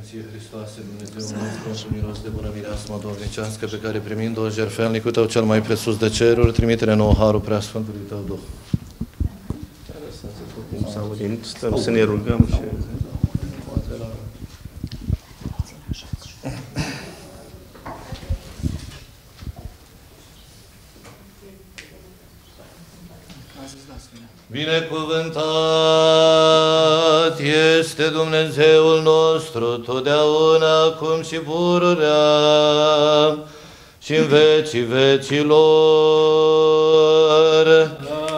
ție, Hristoase, Dumnezeu nostru, și miros de bună mireasmă domnicească, pe care primind-o jertfelnicul tău cel mai presus de ceruri, trimite-ne nouă harul preasfântului tău Duh. Să auzim, stăm să ne rugăm și... Binecuvântat este Dumnezeul nostru, totdeauna, acum și pururea, și în vecii vecilor.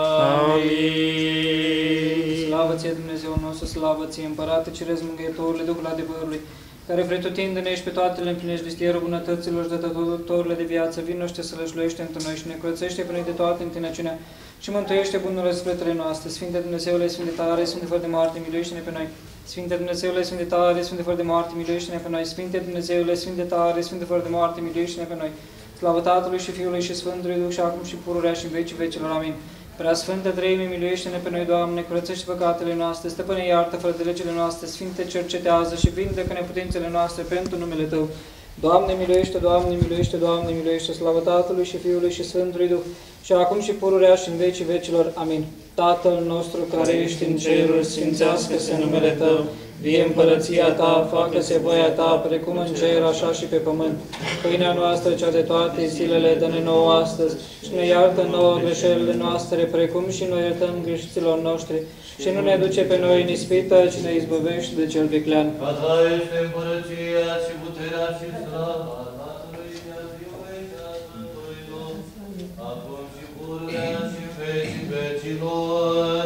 Amin. Slavă ție, Dumnezeul nostru, slavă ție, Împărate Ceresc, Mângâietorule, Duhul adevărului, care pretutindene și pe toate le împlinești vistierul bunătăților și dătătorile de viață, vino și te sălășluiește între noi și ne curățește pe noi de toată întinăciunea și mântuiește bunurile sufletele noastre. Sfinte Dumnezeule, Sfinte tare, Sfinte fără de moarte, miluiește-ne pe noi. Sfinte Dumnezeule, Sfinte tare, Sfinte fără de moarte, miluiește-ne pe noi. Sfinte Dumnezeule, Sfinte tare, Sfinte fără de moarte, miluiește-ne pe noi. Slavă Tatălui și Fiului și Sfântului Duh și acum și pururea și în vecii vecilor. Amin. Prea Sfântă Treime, miluiește-ne pe noi, Doamne, curățește păcatele noastre, Stăpâne, iartă fără de legile noastre, Sfinte, cercetează și vindecă neputințele noastre pentru numele Tău. Doamne, miluiește, Doamne, miluiește, Doamne, miluiește, slavă Tatălui și Fiului și Sfântului Duh, și acum și pururea și în vecii vecilor. Amin. Tatăl nostru care ești în ceruri, sfințească-se numele Tău, vie împărăția Ta, facă-se voia Ta, precum în cer, așa și pe pământ. Pâinea noastră, cea de toate zilele, dă-ne nouă astăzi și ne iartă nouă greșelile noastre, precum și noi iertăm greșiților noștri. Și nu ne duce pe noi în ispită, ci ne izbăvește de cel viclean. Ca Ta este împărăția și puterea și slava Tatălui și a Fiului și a Sfântului Duh, acum și pururea și în vecii vecilor.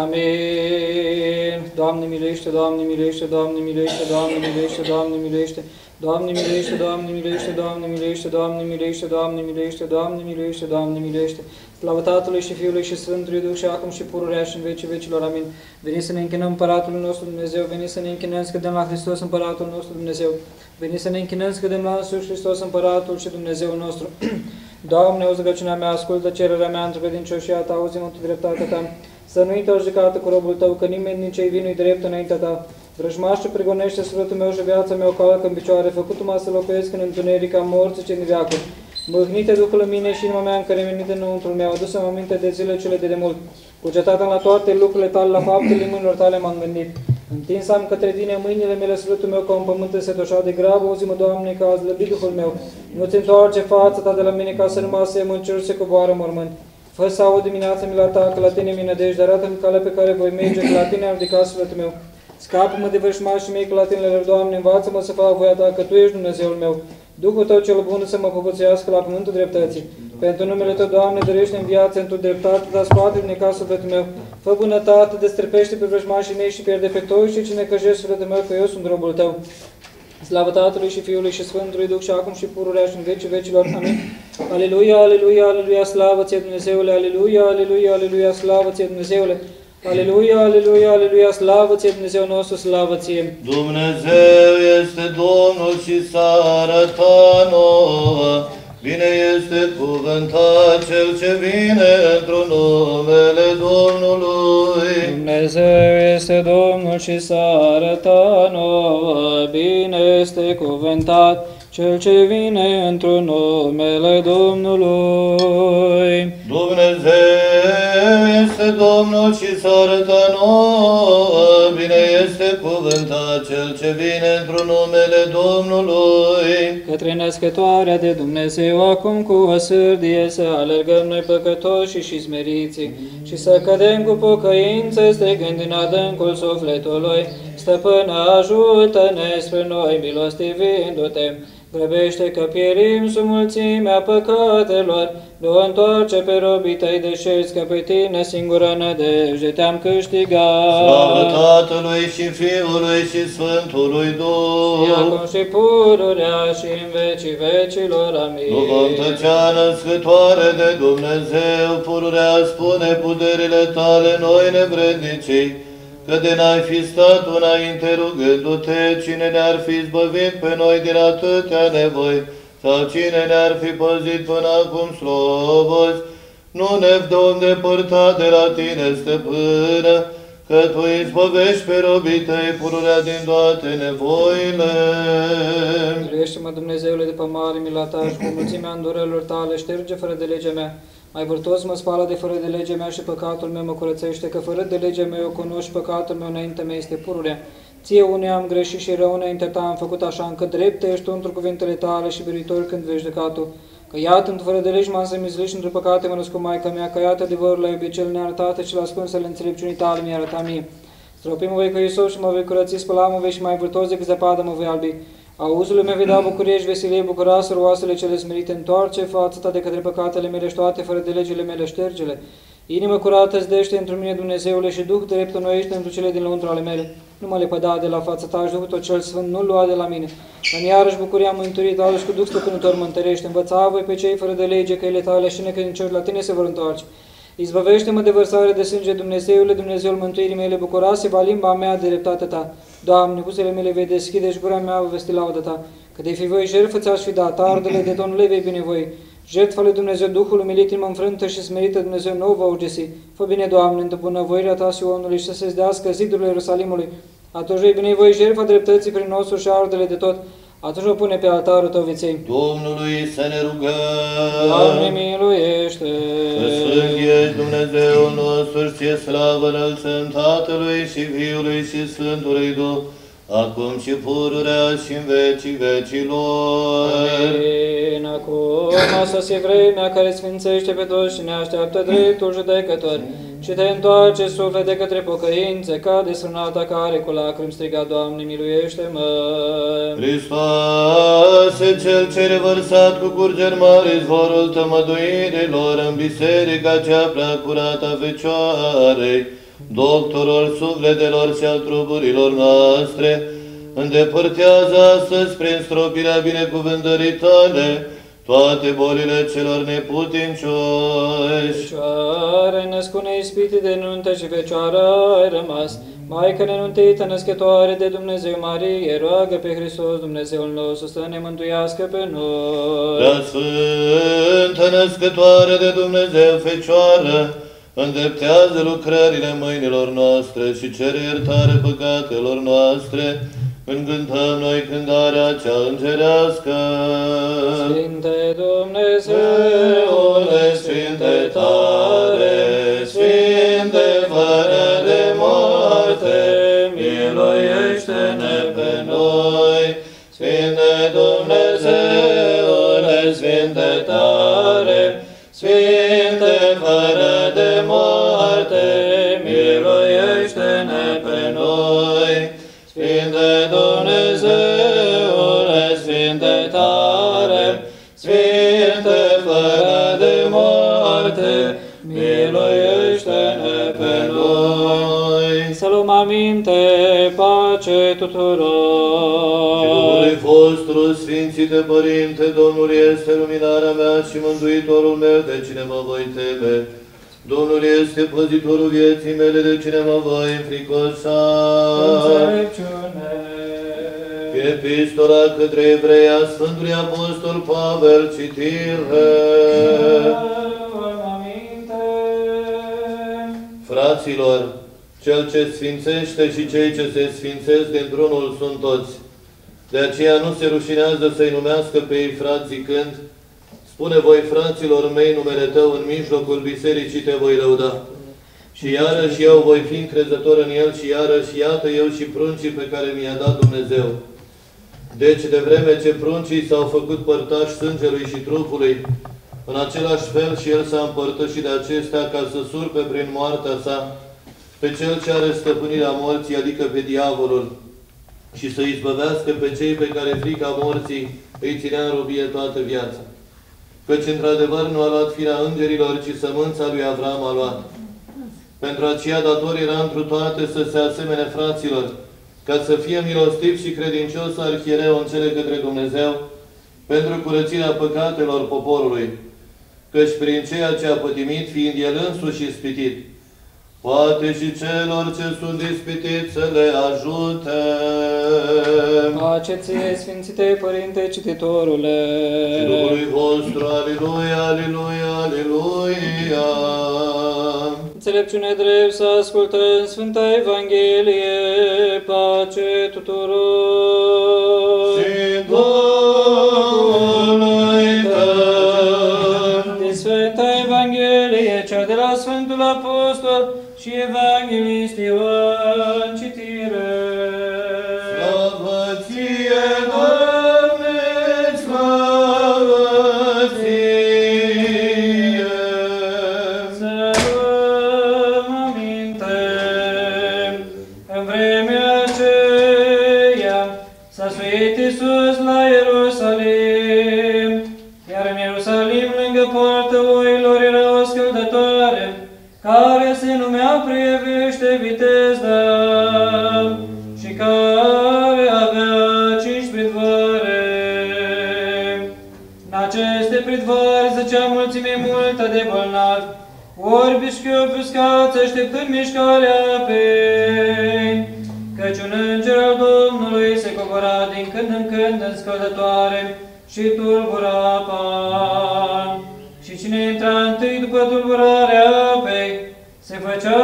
Amin. Doamne miluiește, Doamne miluiește, Doamne miluiește, Doamne miluiește, Doamne miluiește. Doamne miluiește, Doamne miluiește, Doamne miluiește, Doamne miluiește, Doamne miluiește, Doamne miluiește, Doamne miluiește. Slavă Tatălui și Fiului și Sfântului Duh și acum și pururea și în vecii vecilor. Amin. Veniți să ne închinăm Împăratului nostru Dumnezeu, veniți să ne închinăm, scădem la Hristos Împăratul nostru Dumnezeu. Veniți să ne închinăm, scădem la însuși Hristos Împăratul și Dumnezeul nostru. Doamne, auzi rugăciunea mea, ascultă cererea mea într-o credincioșia Ta, auzi-mă Tu dreptatea Ta. Să nu uita o judecată cu robul Tău, că nimeni din cei vii nu-i drept înaintea Ta. Vrăjmașul prigonește sufletul meu și viața mea o calcă în picioare, făcut-mă să locuiesc în întuneric, ca morții ce în veacul. Mâhnite Duhul în mine și inima mea încăremenite înăuntrul meu, adus-mi aminte de zile cele de demult. Cugetată la toate lucrurile Tale, la faptele mâinilor Tale m-am gândit. Întins am către Tine mâinile mele, sufletul meu ca un pământ însetoșat de grabă, auzi-mă, Doamne, că a slăbit Duhul meu. Nu-ți întoarce fața Ta de la mine, ca să nu mă asem în cer se coboară mormânt. Fă să aud dimineața mila Ta, că la Tine mi nădejde, arată-mi calea pe care voi merge, că la Tine am ridicat sufletul meu. Scapă-mă de vrăjmașii mei, că la Tine le Doamne, învață-mă să fac voia Ta, că Tu ești Dumnezeul meu. Duhul Tău cel bun să mă povățuiască la pământul dreptății. Pentru numele Tău, Doamne, dărește în viață, în Tu dreptate, dar scoate-mi necaz sufletul meu. Fă bunătate, destrăpește pe vrăjmașii mei și pierde pe toți și cine căjește sufletul meu, că eu sunt robul Tău. Slavă Tatălui și Fiului și Sfântului Duh și acum și pururea și în vecii vecilor. Amin. Aleluia, aleluia, aleluia, slavă Ție, Dumnezeule, aleluia, aleluia, aleluia, slavă Ție, Dumnezeule. Aleluia, aleluia, aleluia, slavă Ție, Dumnezeu nostru, slavă Ție. Dumnezeu este Domnul și s-a arătat nouă. Bine este cuvântat Cel ce vine într-un numele Domnului. Dumnezeu este Domnul și s-a arătat nouă. Bine este cuvântat Cel ce vine într-un numele Domnului. Dumnezeu este Domnul și s-a arătat nouă. Bine este cuvântat Cel ce vine într-un numele Domnului. Către născătoarea de Dumnezeu, acum cu o sârdie să alergăm noi păcătoși și smeriții și să cădem cu pocăință, strigând în adâncul sufletului: Stăpână, ajută-ne spre noi, milostivindu-te. Grăbește că pierim sub mulțimea păcatelor, nu întoarce pe robii Tăi deșerți, că pe Tine singură nădejde Te-am câștigat. Slavă Tatălui și Fiului și Sfântului Duh, și acum și pururea și în vecii vecilor. Amin. Nu vom tăcea, născătoare de Dumnezeu, pururea spune puterile Tale noi nevrednicii, că de n-ai fi stat înainte rugându-te, cine ne-ar fi zbăvit pe noi din atâtea nevoi, sau cine ne-ar fi păzit până acum slobozi, nu ne vom depărta de la Tine, Stăpână, că Tu izbăvești pe robii Tăi pururea din toate nevoile. Miluiește-mă, Dumnezeule, de pe mare mila Ta și cu mulțimea îndurărilor Tale, șterge fără de legea mea. Mai vârtos mă spală de fără de legea mea și păcatul meu mă curățește, că fără de legea mea eu cunosc și păcatul meu înaintea mea este pururea. Ție unei am greșit și rău înaintea Ta am făcut așa, încât drept ești Tu într cuvintele Tale și biruitor când vei judeca Tu. Că iată, într fără de legi m-am zămislit și într păcate mă născut Maica mea, că iată adevărul la iubit cel nearătate și la ascunsele înțelepciunii Tale mi-a arătat mie. Stropi mă voi cu Iisus și mă voi curăți, spăla mă vei și mai vârtos decât zăpadă mă voi albi. Auzul meu vei da bucurie și veselie, bucuroasă oasele cele smerite, întoarce fața Ta de către păcatele mele și toate fără de legile mele ștergele. Inimă curată zdește într mine, Dumnezeule, și Duh drept înnoiește întru cele din lăuntru ale mele. Nu mă lepăda de la fața Ta și Duhul Tău cel Sfânt nu lua de la mine. Îmi iarăși bucuria mântuirii Tale și cu Duh stăpânător mă întărește. Învăța voi pe cei fără de lege căile Tale și necredincioși la Tine se vor întoarce. Izbăvește-mă de vărsare de sânge, Dumnezeule, Dumnezeul mântuirii mele, bucurase-va limba mea de dreptatea Ta. Doamne, buzele mele vei deschide și gura mea va vesti laudă Ta. Că de fi voi jertfă ți-aș fi dat, ardele de tot nu le vei binevoi. Jertfa lui Dumnezeu, Duhul umilit, inima înfrântă și smerită, Dumnezeu nou va ugesi. Fă bine, Doamne, într bunăvoirea Ta Sionului și să se zdească zidurile Ierusalimului. Atunci vei binevoi jertfa dreptății prin nostru și ardele de tot. Atunci o pune pe altarul Tău viței. Domnului să ne rugăm. Doamne, miluiește! Că Sfânt ești Dumnezeul nostru și Ție slavă înălțăm Tatălui și Fiului și Sfântului Duh, acum și pururea și în vecii vecilor. Amin. Acum a sosit vremea care sfințește pe toți și ne așteaptă dreptul judecător. Și te întoarce suflete către pocăință, ca desfrânata care cu lacrimi striga, Doamne, miluiește-mă! Hristoase, Cel ce revărsat cu curgeri mari izvorul tămăduirilor în biserica cea prea curată a Fecioarei, doctorul sufletelor și al trupurilor noastre, îndepărtează astăzi prin stropirea binecuvântării Tale toate bolile celor neputincioși. Fecioară, născune ispite de nuntă și Fecioară ai rămas, Maică nenuntită, născătoare de Dumnezeu Marie, roagă pe Hristos Dumnezeul nostru să ne mântuiască pe noi. Prea Sfântă, născătoare de Dumnezeu Fecioară, îndreptează lucrările mâinilor noastre și cere iertare păcatelor noastre, când cântăm noi cântarea cea îngerească. Sfinte Dumnezeule, Sfinte tare, Sfinte fără de moarte, miluiește-ne pe noi. Sfinte Dumnezeule, Sfinte tare, Sfinte fără de moarte, miluiește-ne pe noi. Sfinte Dumnezeule, Sfinte tare, Sfinte fără de moarte, miluiește-ne pe noi. Să luăm aminte, pace tuturor. Domnului vostru, Sfințite Părinte, Domnul este luminarea mea și mântuitorul meu, de cine mă voi teme. Domnul este păzitorul vieții mele, de cine mă voi înfricoșa. Înțelepciune. Epistola către evrei a Sfântului Apostol Pavel, citire. Fraților, cel ce sfințește și cei ce se sfințesc dintr-unul sunt toți. De aceea nu se rușinează să-i numească pe ei frați zicând, spune voi, fraților mei, numele Tău în mijlocul bisericii te voi lăuda. Și iarăși eu voi fi încrezător în El și iarăși iată eu și pruncii pe care mi-a dat Dumnezeu. Deci, de vreme ce pruncii s-au făcut părtași sângelui și trupului, în același fel și El s-a împărtășit de acestea ca să surpe prin moartea sa pe Cel ce are stăpânirea morții, adică pe diavolul, și să izbăvească pe cei pe care frica morții îi ținea în robie toată viața. Căci într-adevăr nu a luat firea îngerilor, ci sămânța lui Avram a luat. Pentru aceea dator era întru toate să se asemene fraților, ca să fie milostiv și credincios arhiereu în cele către Dumnezeu, pentru curățirea păcatelor poporului, căci prin ceea ce a pătimit, fiind el însuși ispitit, poate și celor ce sunt ispitiți să le ajute. Pace ție, Sfințite Părinte Cititorule! Și Duhului vostru, aleluia, aleluia, aleluia! înțelepciune drept să ascultăm Sfânta Evanghelie, pace tuturor. Și Domnului tău. Din Sfânta Evanghelie, cea de la Sfântul Apostol și Evanghelist Ioan, citire. Slavă ție, Doamne, slavă ție. Să luăm aminte. În vremea aceea s-a suit Iisus la Ierusalim, iar în Ierusalim, lângă poarta oilor, era o scăldătoare, care se numea Prievește Vitezda și care avea 5 pridvoare. În aceste pridvoare zăcea mulțime multă de bolnavi, orbi și ofuscați, așteptând mișcarea apei, căci un înger al Domnului se cobora din când în când în scăldătoare și tulbura apa. Și cine intra întâi după tulburarea apei, se făcea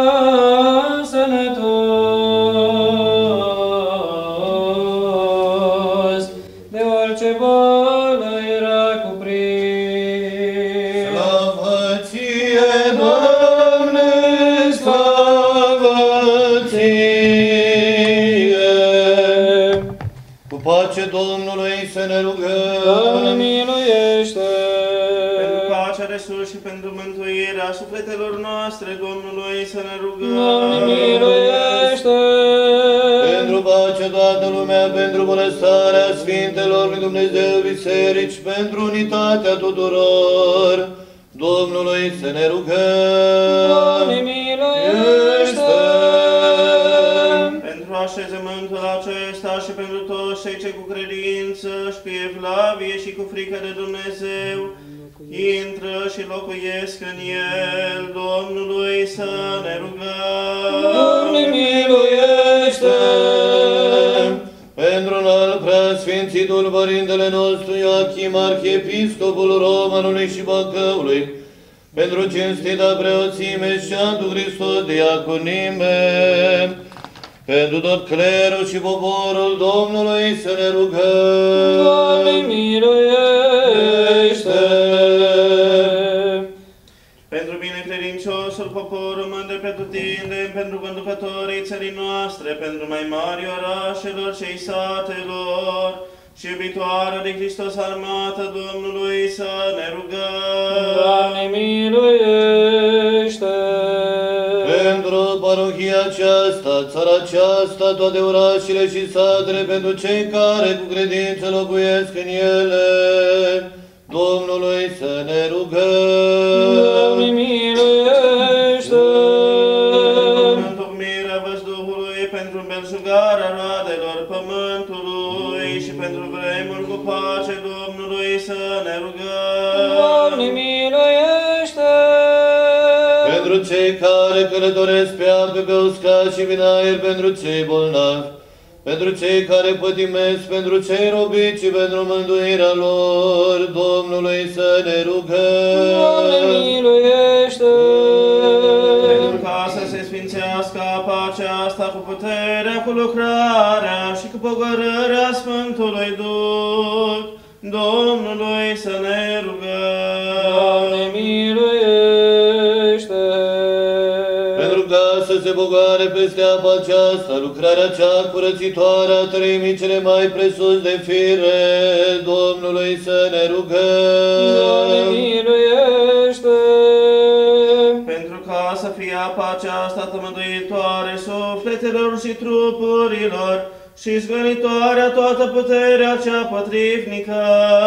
sănătos, de orice boală era cuprins. Slavă ție, Doamne, slavă ție. Cu pace Domnului să ne rugăm. Doamne, miluiește! Pentru pacea de sus și pentru mântuirea sufletelor noastre, Domnului să ne rugăm. Doamne, miluiește! Pentru pacea toată lumea, pentru bunăstarea Sfintelor lui Dumnezeu Biserici, pentru unitatea tuturor, Domnului să ne rugăm. Doamne, miluiește! Pentru așezământul acesta și pentru toți cei ce cu credință și cu evlavie și cu frică de Dumnezeu intră și locuiesc în el, Domnului să ne rugăm. Doamne, miluiește! Pentru al preasfințitul Părintele nostru Ioachim, Arhiepiscopul Romanului și Bacăului, pentru cinstita preoțime și Sfântul Hristos diaconime, pentru tot clerul și poporul Domnului să ne rugăm. Doamne, miluiește! Pentru binecredinciosul popor român de pretutindeni, pentru conducătorii țării noastre, pentru mai mari orașelor și satelor, și iubitoarea de Hristos armată Domnului să ne rugăm. Doamne, miluiește! Pentru parohia aceasta, țara aceasta, toate orașele și satele, pentru cei care cu credință locuiesc în ele, Domnului să ne rugăm. Doamne, miluiește! Pentru întocmirea văzduhului, pentru belșugarea roadelor pământului și pentru vremuri cu pace Domnului să ne rugăm. Doamne, miluiește! Pentru cei care călătoresc pe apă, pe uscat și prin aer, pentru cei bolnavi, pentru cei care pătimesc, pentru cei robiți și pentru mântuirea lor, Domnului să ne rugăm. Doamne, miluiește! Pentru ca să se sfințească apa aceasta cu puterea, cu lucrarea și cu pogorârea Sfântului Duh, Domnului să ne rugăm. Doamne, miluiește! Pentru ca să se bogoare peste apa aceasta, lucrarea cea curățitoare a treimii cele mai presus de fire, Domnului să ne rugăm. Doamne, miluiește! Pentru ca să fie apa aceasta tămăduitoare sufletelor și trupurilor și zgănitoarea toată puterea cea potrivnică,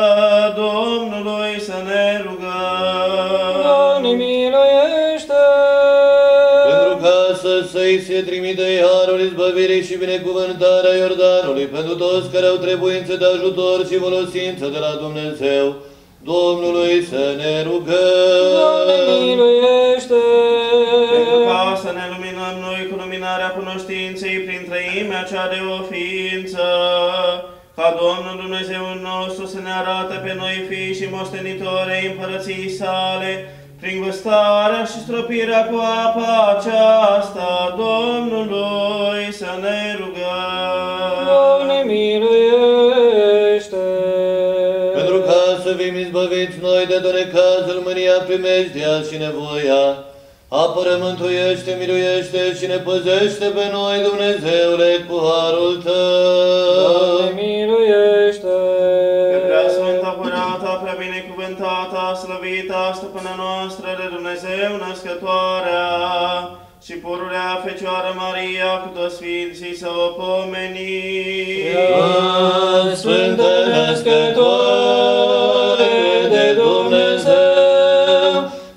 Domnului să ne rugăm. Doamne, miluiește! Pentru ca să-i se trimite harul izbăvirii și binecuvântarea Iordanului, pentru toți care au trebuință de ajutor și folosință de la Dumnezeu, Domnului să ne rugăm. Doamne, miluiește! Pentru ca să ne luminăm noi cu luminarea cunoștinței prin trăimea cea de o ființă, ca Domnul Dumnezeu nostru să ne arate pe noi fii și moștenitori ai împărăției sale, Prin gustarea și stropirea cu apa aceasta Domnului să ne rugăm. Doamne, miluiește! Pentru ca să fim izbăviți noi de tot necazul, mânia, primejdea și nevoia, apără, mântuiește, miluiește și ne păzește pe noi, Dumnezeule, cu harul Tău. Doamne, miluiește! Pe preasfânta, curata, prea binecuvântata, slăvita, stăpâna noastră de Dumnezeu născătoarea și pururea Fecioară Maria cu toți Sfinții să o pomenim. Sfântă născătoare de Dumnezeu,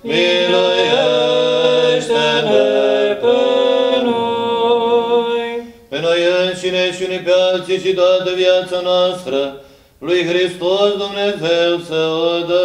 miluiește-ne pe noi. Pe noi înșine și unii pe alții și toată viața noastră, lui Hristos Dumnezeu să o dă.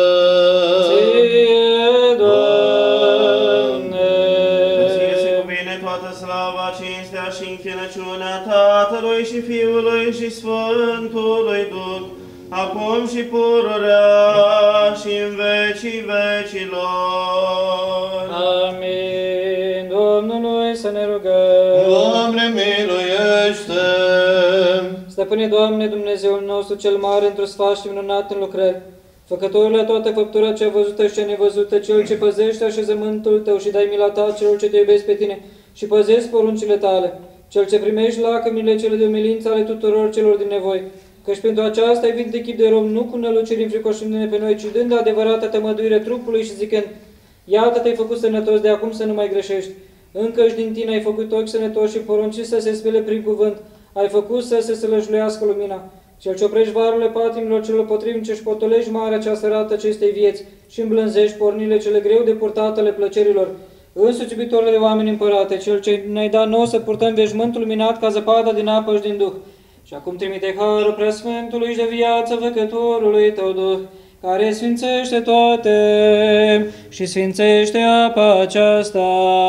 Ție, Doamne! Ție se cuvine toată slava, cinstea și închinăciunea Tatălui și Fiului și Sfântului Duh, acum și pururea și în vecii vecilor. Amin. Domnului să ne rugăm. Doamne, miluiește! Stăpâne, Doamne, Dumnezeul nostru cel mare, într-o sfat și minunat în lucrări, Făcătorul la toată făptura cea văzută și cea nevăzută, Cel ce păzește așezământul Tău și dai mila Ta celor ce Te iubesc pe Tine și păzesc poruncile Tale, Cel ce primești lacrimile cele de umilință ale tuturor celor din nevoi, căci pentru aceasta ai venit de chip de rom, nu cu năluciri înfricoșându-ne pe noi, ci dând adevărată tămăduire trupului și zicând: Iată, Te-ai făcut sănătos, de acum să nu mai greșești. Încă și din Tine ai făcut ochi sănătoși și porunci să se spele prin cuvânt, ai făcut să se sălășluiască lumina. Cel ce oprești varurile patimilor celor potrivnice și potolești marea cea sărată acestei vieți și îmblânzești pornile cele greu de purtat ale plăcerilor. Însuți, iubitorule de oameni împărate, Cel ce ne-ai dat nouă să purtăm veșmântul luminat ca zăpada din apă și din Duh. Și acum trimite harul preasfântului și de viață Făcătorului Tău Duh, care sfințește toate și sfințește apa aceasta.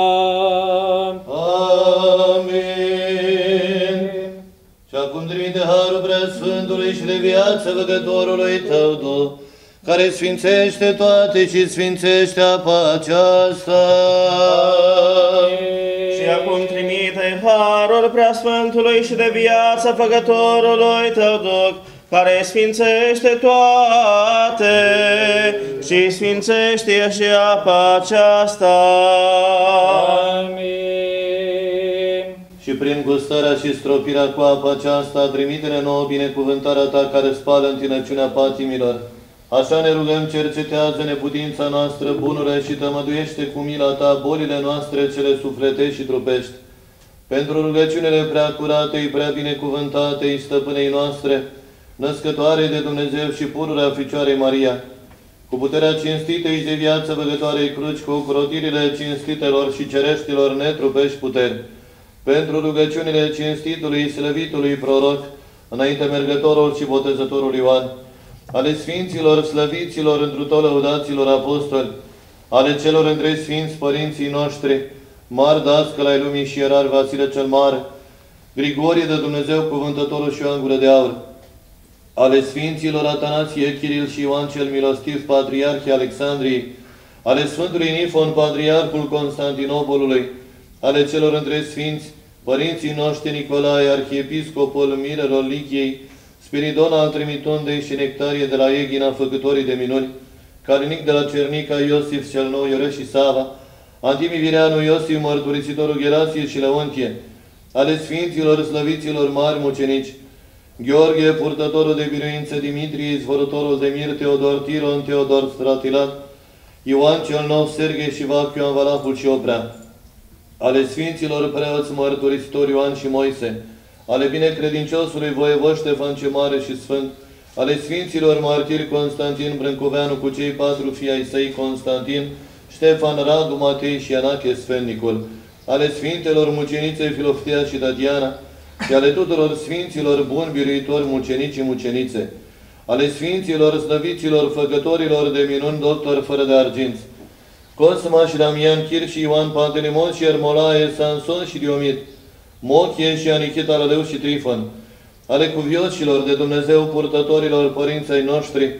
Amin. Și acum trimite harul preasfântului și de viață Făcătorului Tău Duh, care sfințește toate și sfințește apa aceasta. Și acum trimite harul preasfântului și de viață Făcătorului Tău Duh, care sfințește toate și sfințește și apa aceasta. Amin. Și prin gustarea și stropirea cu apa aceasta, trimite-ne nouă binecuvântarea Ta care spală întinăciunea patimilor. Așa ne rugăm, cercetează neputința noastră bunule și tămăduiește cu mila Ta bolile noastre cele sufletești și trupești. Pentru rugăciunile prea curatei, prea binecuvântatei stăpânei noastre, născătoarei de Dumnezeu și pururea Fecioarei Maria, cu puterea cinstitei și de viață Văgătoarei Cruci, cu ocrotirile cinstitelor și cereștilor netrupești puteri, pentru rugăciunile cinstitului, slăvitului proroc, înainte mergătorul și botezătorul Ioan, ale sfinților, slăviților, întru tot lăudaților apostoli, ale celor între sfinți părinții noștri, mari dascăl ai lumii și ierar Vasile cel Mare, Grigorie de Dumnezeu, cuvântătorul și Ioan Gură de Aur, ale sfinților Atanasie, Chiril și Ioan cel Milostiv, patriarhii Alexandriei, ale Sfântului Nifon, patriarhul Constantinopolului, ale celor între sfinți, părinții noștri Nicolae, arhiepiscopul Mirelor Lichiei, Spiridon al Trimitondei și Nectarie de la Eghina, făcătorii de minuni, Carinic de la Cernica, Iosif cel Nou, Ioreș și Sava, Antimi Vireanu, Iosif, mărturisitorul Gerasie și Leontie, ale sfinților, slăviților mari mucenici, Gheorghe, purtătorul de biruință, Dimitrie, izvorătorul de mir, Teodor Tiron, Teodor Stratilat, Ioan cel Nou, Serghei și Vachiu, Valahul și Oprea, ale sfinților preoți mărturisitori Ioan și Moise, ale binecredinciosului voievoș Ștefan ce Mare și Sfânt, ale sfinților martiri Constantin Brâncoveanu cu cei 4 fii ai săi Constantin, Ștefan, Radu, Matei și Anache Sfennicul, ale sfintelor mucenițe Filoftea și Tatiana, și ale tuturor sfinților buni biruitori mucenici și mucenițe, ale sfinților slăviților făcătorilor de minuni doctor fără de arginți, Cosma și Damian Chir și Ioan Pantelimon și Ermolae, Sanson și Diomid, Mochie și Anichita Rădeu și Trifon, ale cuvioșilor de Dumnezeu purtătorilor părinții noștri,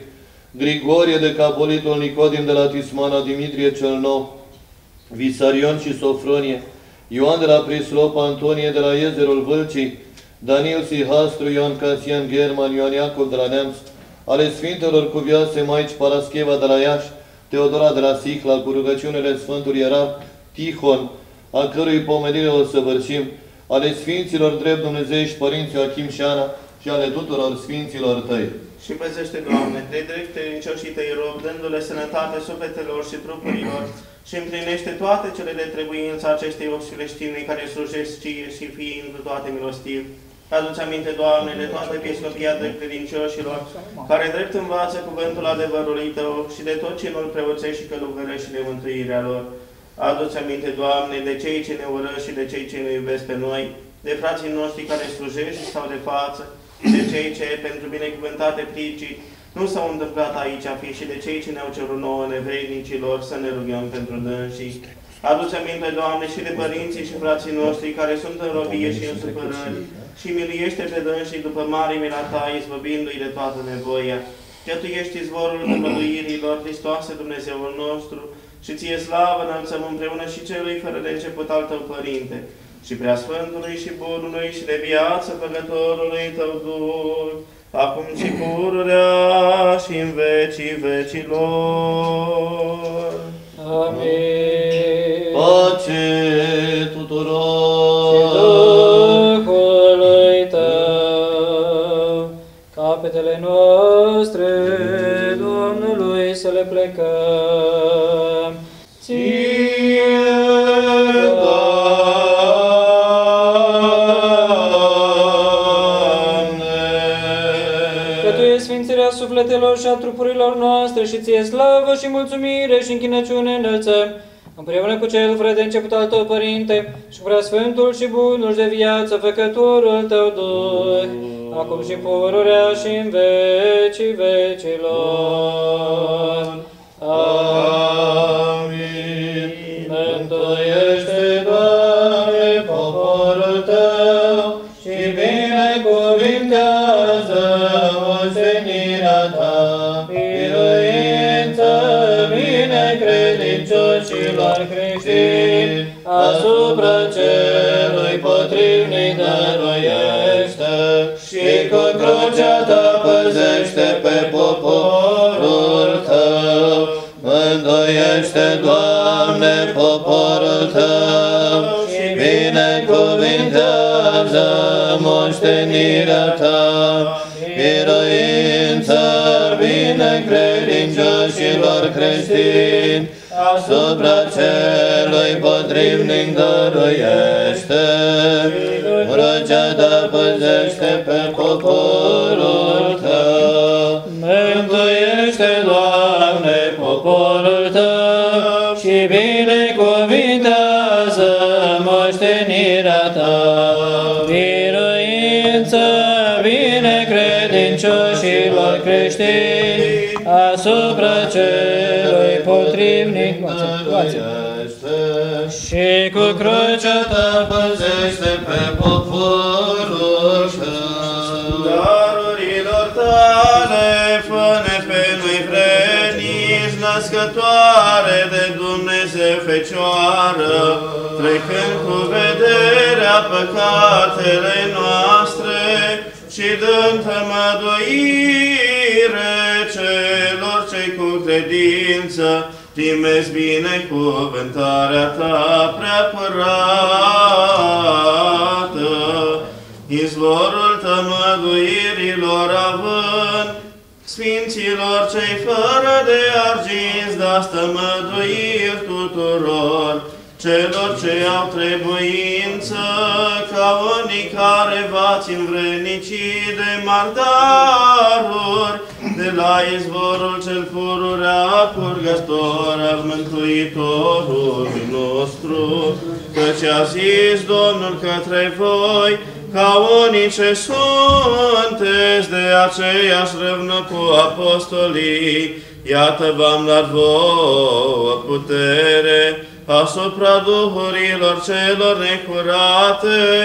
Grigorie de Capolitul Nicodim de la Tismana, Dimitrie cel Nou, Visarion și Sofronie, Ioan de la Prislop, Antonie de la Iezerul Vâlcii, Daniel Sihastru, Ioan Casian German, Ioan Iacov de la Neamț, ale Sfintelor Cuvioase Maici Parascheva de la Iași, Teodora de la Sihla, cu rugăciunile Sfântului Ierarh Tihon, a cărui pomenire o săvârșim, ale Sfinților Drept Dumnezeiești Părinți Ioachim și Ana și ale tuturor Sfinților Tăi. Și păzește, Doamne, de drept credincioșii Tăi rob, dându-le sănătate sufletelor și trupurilor, și împlinește toate cele de trebuință acestei oștileștini care slujesc Ție și fiind toate milostiv. Adu-ți aminte, Doamne, de toată episcopia de credincioșilor, care drept învață cuvântul adevărului Tău și de tot ce nu-L preoțești și călugărești și de mântuirea lor. Adu-ți aminte, Doamne, de cei ce ne urăsc și de cei ce ne iubesc pe noi, de frații noștri care slujești și stau de față, de cei ce, pentru binecuvântate pricii, nu s-au întâmplat aici a fi și de cei ce ne-au cerut nouă nevrednicilor să ne rugăm pentru dânsii. Adu-ți aminte, Doamne, și de părinții și frații noștri care sunt în robie și în supărări și miluiește pe dânsii după mare mila Ta, izbăbindu-i de toată nevoia. Că Tu ești izvorul mântuirilor, Hristoase, Dumnezeul nostru, și Ție slavă înălțăm împreună și Celui fără de început al Tău, Părinte, și Preasfântului și Bunului și de viață Făcătorului Tău Duh, acum și pururea și în vecii vecilor. Amin. Pace tuturor! Și Duhului Tău, capetele noastre Domnului să le plecăm. Ție, Sfințirea sufletelor și a trupurilor noastre și Ție slavă și mulțumire și închinăciune înălțăm, împreună cu Cel fără de început al Tău, Părinte, și cu Preasfântul și Bunul și de viață Făcătorul Tău Duh, acum și pururea și în vecii vecilor. Amin. Mântuiește, Doamne, poporul Tău și binecuvintează moștenirea Ta, biruință binecredincioșilor creștini, asupra celui potrivnic dăruiește și cu crucea Ta păzește pe poporul Tău. Mântuiește, Doamne, poporul Tău și binecuvintează moștenirea Ta, biruință binecredincioșilor creștini, asupra celui potrivnic dăruiește, crucea Ta păzește pe poporul Tău. Mântuiește, Doamne, poporul Tău și binecuvintează moștenirea Ta, biruință binecredincioșilor creștini, asupra celui potrivnic dăruiește și cu crucea Ta păzește pe poporul Tău. Darurilor Tale, fă-ne pe noi vrednici, născătoare de Dumnezeu Fecioară, trecând cu vederea păcatele noastre și dând tămăduire celor cei cu credință, primesc binecuvântarea Ta prea curată, izvorul tămăduirilor având, Sfinților cei fără de arginți, dați tămăduiri tuturor celor ce au trebuință, ca unii care v-ați învrednicit de mari daruri, de la izvorul cel pururea curgător al Mântuitorului nostru, căci a zis Domnul către voi, ca unii ce sunteți de aceeași râvnă cu apostolii, iată v-am dat vouă putere asupra duhurilor celor necurate,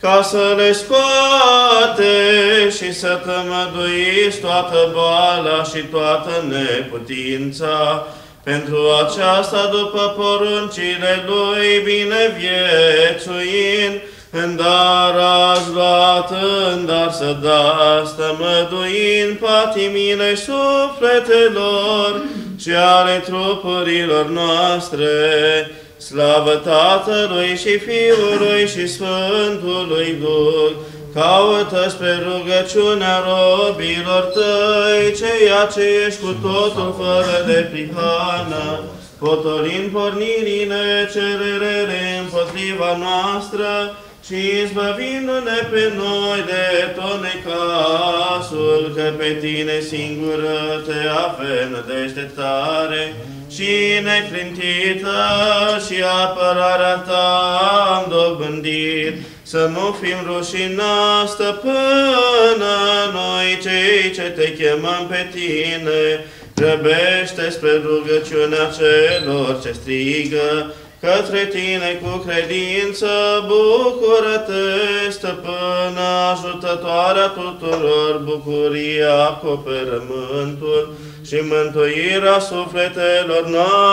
ca să le scoate și să tămăduiți toată boala și toată neputința. Pentru aceasta, după poruncile lui, bineviețuind, în dar ați luat, în dar să dați, tămăduind patimile sufletelor și ale trupurilor noastre. Slavă Tatălui și Fiului și Sfântului Duh, caută spre rugăciunea robilor tăi, ceea ce ești cu totul fără de prihană, potolind pornirile cererele împotriva noastră și izbăvindu-ne pe noi de tot necasul, că pe tine singură te avem deșteptare și neclintită și apărarea ta am dobândit, să nu fim rușinați, stăpână, noi cei ce te chemăm pe tine. Grăbește spre rugăciunea celor ce strigă către tine cu credință. Bucură-te, stăpână, ajutătoarea tuturor, bucuria, acoperământul și mântuirea sufletelor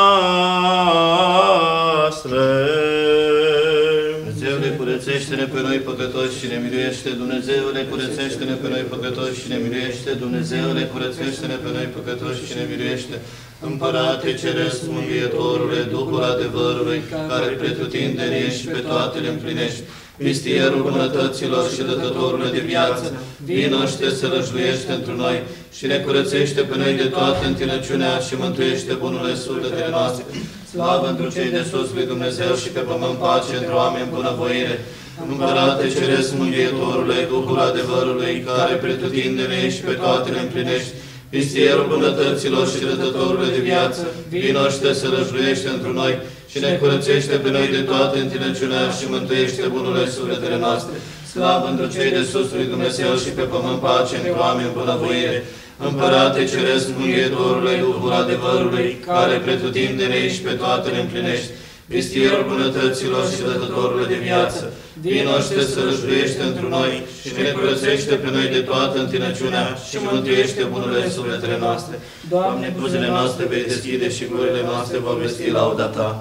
noastre. Dumnezeule, curățește-ne pe noi păcătoși și ne miluiește. Dumnezeule, curățește-ne pe noi păcătoși și ne miluiește. Dumnezeule, curățește-ne pe noi păcătoși și ne miluiește. Împărate Ceresc, Mângâietorule, Duhul adevărului, care pretutindeni ești și pe toate le împlinești, vistierul bunătăților și dătătorule de viață, vinoște să lăjluiește întru noi și ne curățește pe noi de toată întinăciunea și mântuiește bunurile sufletele noastre. Slavă întru cei de sus lui Dumnezeu și pe pământ pace într oameni bunăvoire. Împărate Ceresc, Mângâietorule, Duhul adevărului, care pretutindeni ești și pe toate le împlinești, vistierul bunătăților și dătătorule de viață, vinoște să lăjluiește întru noi și ne curățește pe noi de toată întinăciunea și mântuiește bunurile sufletele noastre. Slavă întru cei de sus lui Dumnezeu și pe pământ pace într oameni bunăvoire. Împărate Ceresc, Mângâietorule, Duhul adevărului, care pretutindeni ești și pe toate le împlinești, vistierul bunătăților și dătătorule de viață, vinoște să lăjluiește întru noi și ne curățește pe noi de toată întinăciunea și mântuiește bunurile sufletele noastre. Doamne, buzele noastre vei deschide și gurile noastre vor vesti lauda Ta.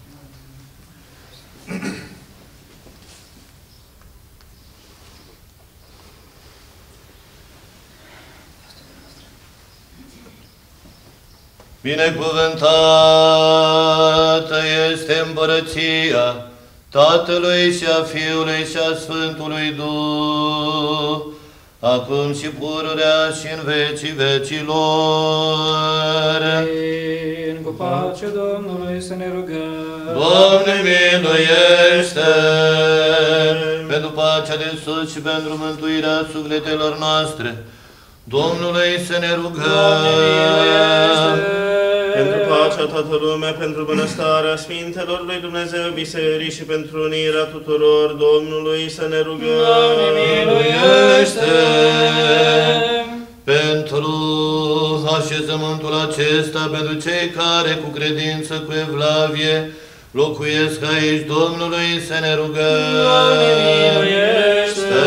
Binecuvântată este împărăția Tatălui și a Fiului și a Sfântului Duh, acum și pururea și în vecii vecilor. Amin. Cu pace Domnului să ne rugăm. Doamne, miluiește! Pentru pacea de sus și pentru mântuirea sufletelor noastre, Domnului să ne rugăm. Pentru pacea toată lumea, pentru bunăstarea Sfintelor lui Dumnezeu Biserici și pentru unirea tuturor, Domnului să ne rugăm. Doamne, miluiește! Pentru așezământul acesta, pentru cei care cu credință, cu evlavie, locuiesc aici, Domnului să ne rugăm. Doamne, miluiește!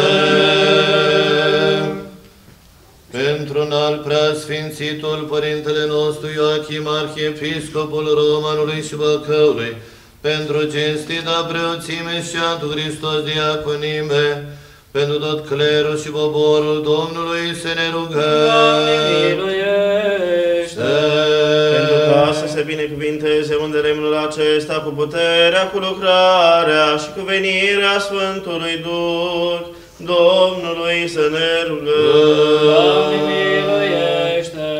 Pentru înalt preasfințitul Părintele nostru Ioachim, Arhiepiscopul Romanului și Bacăului, pentru cinstita preoțime și Sfântul Hristos diaconime, pentru tot clerul și poporul Domnului să ne rugăm. Doamne, miluiește! Pentru ca să se binecuvinteze unde lemnul acesta cu puterea, cu lucrarea și cu venirea Sfântului Duh, Domnului să ne rugăm. Doamne, miluiește!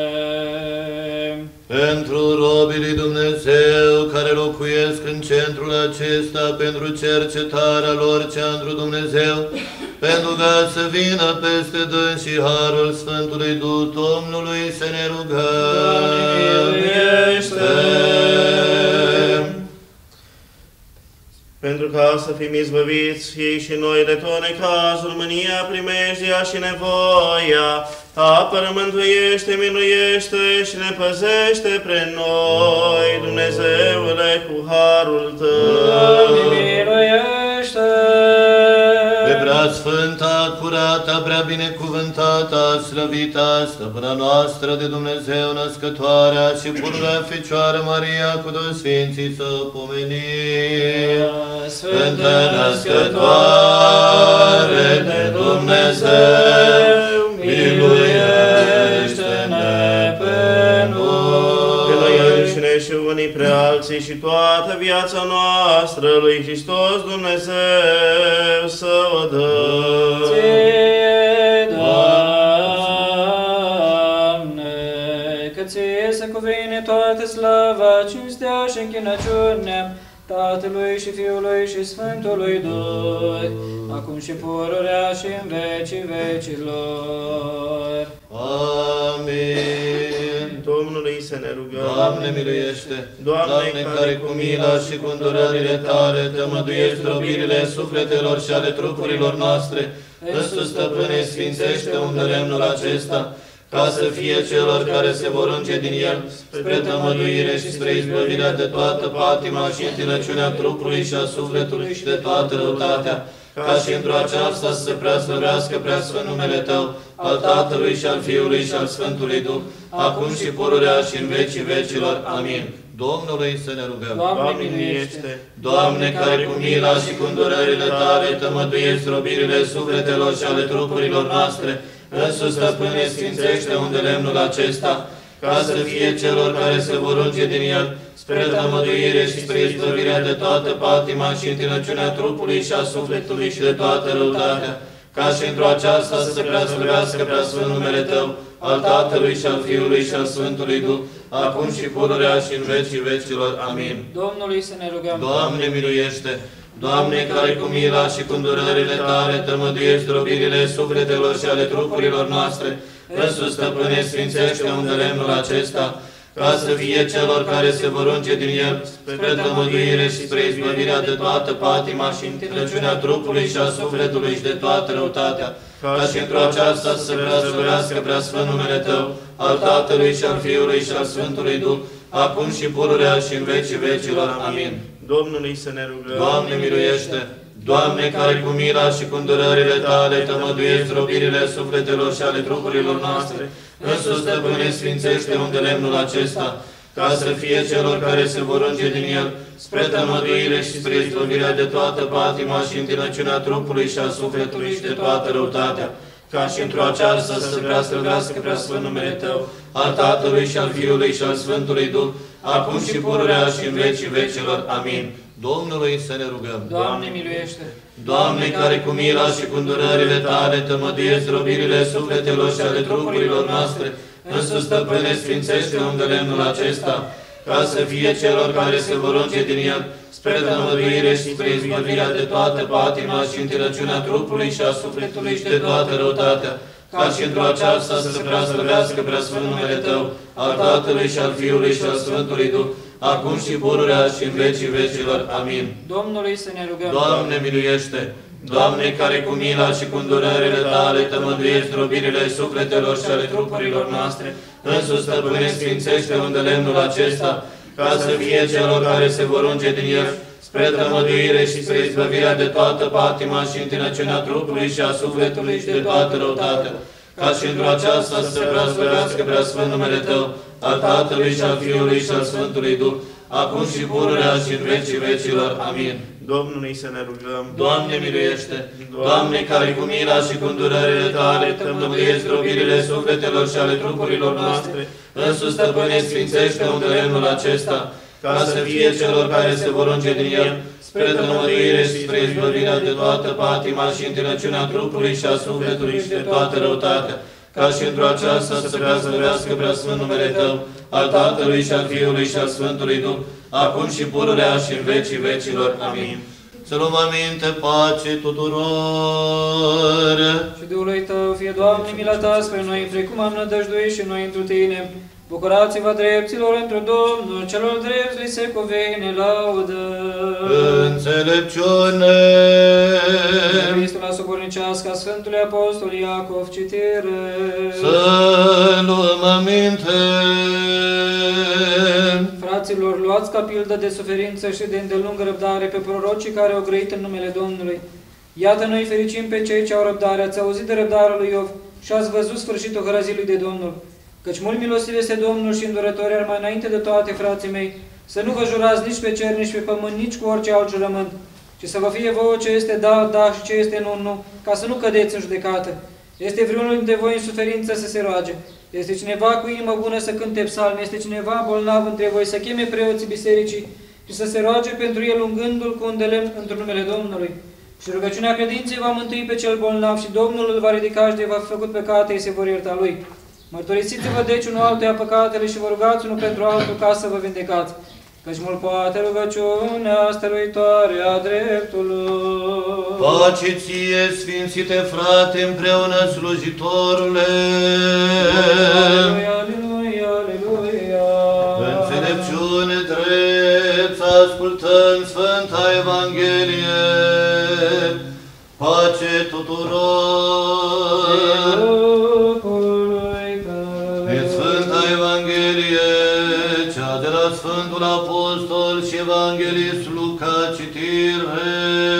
Pentru robii lui Dumnezeu care locuiesc în centrul acesta, pentru cercetarea lor cea întru Dumnezeu, pentru ca să vină peste dâns și harul Sfântului Duh, Domnului să ne rugăm. Doamne, miluiește! Pentru ca să fim izbăviți ei și noi de tot necazul, mânia, primejdia și nevoia, apără, mântuiește, miluiește și ne păzește pre noi, Dumnezeule, cu harul Tău. Doamne, miluiește! Pe prea sfânta, curată, prea binecuvântată, slăvită, stăpâna noastră de Dumnezeu, născătoarea și pururea Fecioară Maria, cu toți sfinții să pomenim. Sfântă născătoare de Dumnezeu, miluiește-ne pe noi. Pe noi înșine și unii pre alții și toată viața noastră lui Hristos Dumnezeu să o dăm. Ție, Doamne, că Ție se cuvine toată slava, cinstea și închinăciunea Tatălui și Fiului și Sfântului Duh, acum și pururea și în vecii vecilor. Amin. Domnului să ne rugăm. Doamne, miluiește! Doamne, care cu mila și cu îndurările Tale tămăduiești robirile sufletelor și ale trupurilor noastre, însuși, Stăpâne, sfințește unde lemnul acesta, ca să fie celor care se vor unge din el, spre tămăduire și spre izbăvirea de toată patima și întinăciunea trupului și a sufletului și de toată răutatea, ca și într-o aceasta să se preaslăvească preasfânt numele Tău, al Tatălui și al Fiului și al Sfântului Duh, acum și pururea și în vecii vecilor. Amin. Domnului să ne rugăm. Doamne, miluiește! Doamne, care cu mila și cu îndurările Tale tămăduiești robirile sufletelor și ale trupurilor noastre, însuși, Stăpâne, sfințește unde lemnul acesta, ca să fie celor care se vor unge din el, spre tămăduire și spre izbăvirea de toată patima și întinăciunea trupului și a sufletului și de toată răutatea, ca și într-o aceasta să se preaslăvească preasfânt numele Tău, al Tatălui și al Fiului și al Sfântului Duh, acum și pururea și în vecii vecilor. Amin. Domnului să ne rugăm. Doamne, miluiește! Doamne, care cu mila și cu îndurările Tale tămăduiești robirile sufletelor și ale trupurilor noastre, însuși, Stăpâne, sfințește unde lemnul acesta, ca să fie celor care se vor unge din el, spre tămăduire și spre izbăvirea de toată patima și întinăciunea trupului și a sufletului și de toată răutatea, ca și într-o aceasta să se preaslăvească preasfânt numele Tău, al Tatălui și al Fiului și al Sfântului Duh, acum și pururea și în vecii vecilor. Amin. Domnului să ne rugăm. Doamne, miluiește! Doamne, care cu mila și cu îndurările Tale tămăduiești robirile sufletelor și ale trupurilor noastre, însuși, Stăpâne, sfințește unde lemnul acesta, ca să fie celor care se vor unge din el, spre tămăduire și spre izbăvirea de toată patima și întinăciunea trupului și a sufletului și de toată răutatea, ca și într-o aceasta să se preaslăvească preasfânt numele Tău, al Tatălui și al Fiului și al Sfântului Duh, acum și pururea și în vecii vecilor. Amin. Domnului să ne rugăm. Doamne, miluiește! Doamne, care cu mila și cu îndurările Tale tămăduiești robirile sufletelor și ale trupurilor noastre, însuși, Stăpâne, sfințește unde lemnul acesta, ca să fie celor care se vor unge din el, spre tămăduire și spre izbăvirea de toată patima și întinăciunea trupului și a sufletului și de toată răutatea, ca și într-o aceasta să se preaslăvească preasfânt numele Tău, al Tatălui și al Fiului și al Sfântului Duh, acum și pururea și în vecii vecilor. Amin. Domnului să ne rugăm. Doamne, miluiește! Doamne, care cu mila și cu îndurările Tale tămăduiești robirile sufletelor și ale trupurilor noastre, însuși, Stăpâne, sfințește unde lemnul acesta, ca să fie celor care se vor unge din el, spre tămăduire și spre izbăvirea de toată patima și întinăciunea trupului și a sufletului și de toată răutatea, ca și într-o aceasta să se preaslăvească preasfânt numele Tău, al Tatălui și al Fiului și al Sfântului Duh, acum și pururea și în vecii vecilor. Amin. Domnului să ne rugăm. Doamne, miluiește! Doamne, care cu mila și cu îndurările Tale tămăduiești robirile sufletelor și ale trupurilor noastre, însuși, Stăpâne, sfințește unde lemnul acesta, ca să fie celor care se vor unge din el, spre tămăduire și spre izbăvirea de toată patima și întinăciunea trupului și a sufletului și de toată răutatea, ca și într-o aceasta să se preaslăvească preasfânt numele Tău, al Tatălui și al Fiului și al Sfântului Duh, acum și pururea și în vecii vecilor. Amin. Să luăm aminte, pace tuturor! Și Duhului Tău, fie, Doamne, mila Ta spre noi, precum am nădăjduit și noi întru Tine. Bucurați-vă, drepților, întru Domnul, celor drepți li se cuvine laudă. Înțelepciune! Epistola sobornicească a Sfântului Apostol Iacov, citire. Să luăm aminte! Fraților, luați ca pildă de suferință și de îndelungă răbdare pe prorocii care au grăit în numele Domnului. Iată, noi fericim pe cei ce au răbdare, ați auzit de răbdarea lui Iov și ați văzut sfârșitul hărăzilui de Domnul. Căci mult milostiv este Domnul și îndurător, iar mai înainte de toate, frații mei, să nu vă jurați nici pe cer, nici pe pământ, nici cu orice alt jurământ, ci să vă fie vouă ce este da, da și ce este nu, nu, ca să nu cădeți în judecată. Este vreunul dintre voi în suferință să se roage. Este cineva cu inimă bună să cânte psalmi. Este cineva bolnav între voi să cheme preoții bisericii și să se roage pentru el ungându-l cu un de lemn într-un numele Domnului. Și rugăciunea credinței va mântui pe cel bolnav și Domnul îl va ridica și de va fi făcut păcate, îi se vor ierta lui. Mărturisiți-vă deci unul altuia păcatele și vă rugați unul pentru altul ca să vă vindecați. Căci mult poate rugăciunea stăruitoare a dreptului. Pace ție, sfințite frate, împreună slujitorule. Aleluia, aleluia, aleluia. Înțelepciune drept, să ascultăm Sfânta Evanghelie. Pace tuturor. Din Sfânta Evanghelie, cea de la Sfântul Apostol și Evanghelist Luca, citire.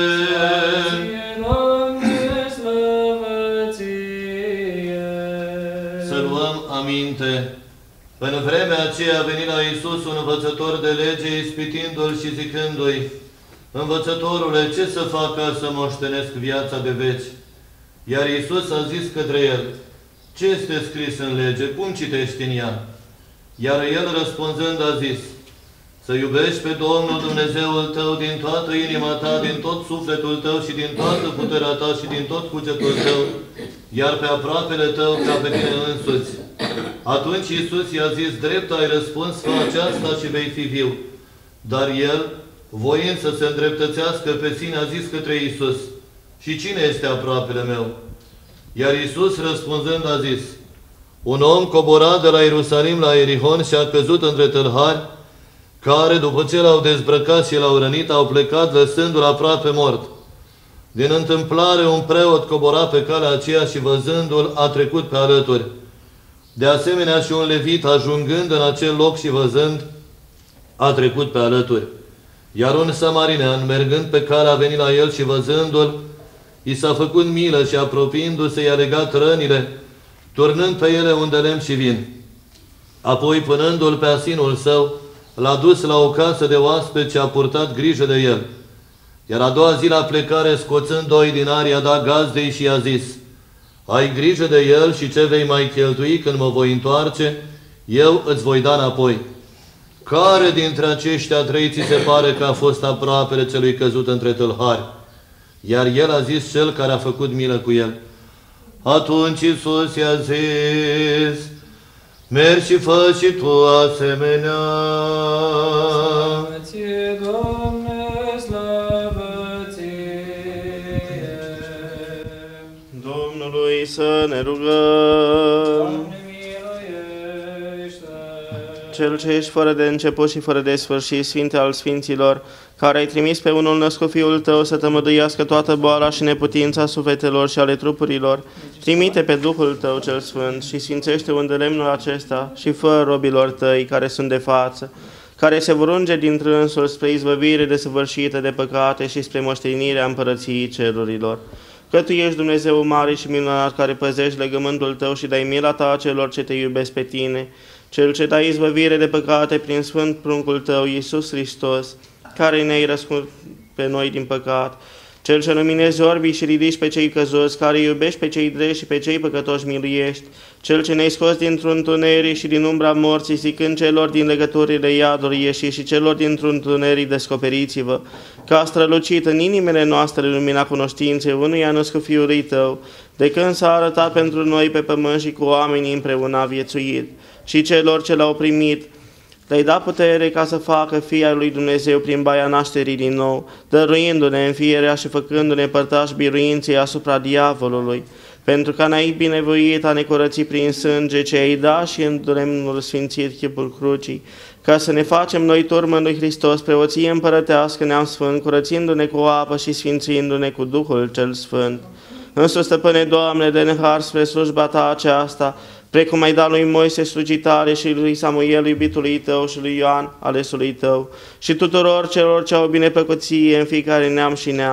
Să luăm aminte. În vremea aceea a venit la Iisus un învățător de lege, ispitindu-l și zicându-i: Învățătorule, ce să fac ca să moștenesc viața de veci? Iar Iisus a zis către el: Ce este scris în lege? Cum citești în ea? Iar el răspunzând a zis: Să iubești pe Domnul Dumnezeul tău din toată inima ta, din tot sufletul tău și din toată puterea ta și din tot cugetul tău, iar pe aproapele tău ca pe tine însuți. Atunci Iisus i-a zis: Drept ai răspuns, fă aceasta și vei fi viu. Dar el, voind să se îndreptățească pe sine, a zis către Iisus: Și cine este aproapele meu? Iar Iisus răspunzând a zis: Un om cobora de la Ierusalim la Ierihon și a căzut între tâlhari, care, după ce l-au dezbrăcat și l-au rănit, au plecat lăsându-l aproape mort. Din întâmplare, un preot cobora pe calea aceea și văzându-l a trecut pe alături. De asemenea și un levit, ajungând în acel loc și văzând, a trecut pe alături. Iar un samarinean, mergând pe care a venit la el și văzându-l, i s-a făcut milă și apropiindu-se i-a legat rănile, turnând pe ele un de lemn și vin. Apoi, punându-l pe asinul său, l-a dus la o casă de oaspeți și a purtat grijă de el. Iar a doua zi la plecare, scoțând 2 dinari, i-a dat gazdei și i-a zis: Ai grijă de el și ce vei mai cheltui când mă voi întoarce, eu îți voi da înapoi. Care dintre aceștia 3 ți se pare că a fost aproapele celui căzut între tâlhari? Iar el a zis: Cel care a făcut milă cu el. Atunci Iisus i-a zis: Mergi și fă și tu asemenea. Slavă ție, Doamne, slavă ție. Domnului să ne rugăm. Doamne, miluiește. Cel ce ești fără de început și fără de sfârșit, Sfinte al Sfinților, care ai trimis pe unul născut Fiul Tău să tămăduiască toată boala și neputința sufletelor și ale trupurilor, trimite pe Duhul Tău cel Sfânt și sfințește unde lemnul acesta și fă robilor Tăi care sunt de față, care se vor unge dintrânsul spre izbăvire desăvârșită de păcate și spre moștenirea împărăției cerurilor. Că Tu ești Dumnezeu mare și minunat, care păzești legământul Tău și dai mila Ta celor ce Te iubesc pe Tine, Cel ce dai izbăvire de păcate prin Sfânt pruncul Tău, Iisus Hristos, care ne-ai răscut pe noi din păcat, Cel ce luminezi orbii și ridici pe cei căzuți, care iubești pe cei drești și pe cei păcătoși miluiești, Cel ce ne-ai scos dintr-un întuneric și din umbra morții, zicând celor din legăturile iadului ieși și celor dintr-un întuneric descoperiți-vă, că a strălucit în inimile noastre lumina cunoștinței unuia născut Fiului Tău, de când s-a arătat pentru noi pe pământ și cu oamenii împreună a viețuit, și celor ce l-au primit, le-ai dat putere ca să facă Fia lui Dumnezeu prin baia nașterii din nou, dăruindu-ne înfierea și făcându-ne părtași biruinței asupra diavolului, pentru că ne-ai binevoit a ne curăți prin sânge ce ai dat și în lemnul sfințit chipul crucii, ca să ne facem noi turmă lui Hristos, preoție împărătească, neam sfânt, curățindu-ne cu apă și sfințindu-ne cu Duhul cel Sfânt. Însuși, Stăpâne, Doamne, dă-ne har spre slujba Ta aceasta, precum ai dat lui Moise slujitare și lui Samuel, iubitului Tău, și lui Ioan, alesului Tău, și tuturor celor ce au binefăcuție în fiecare neam și neam,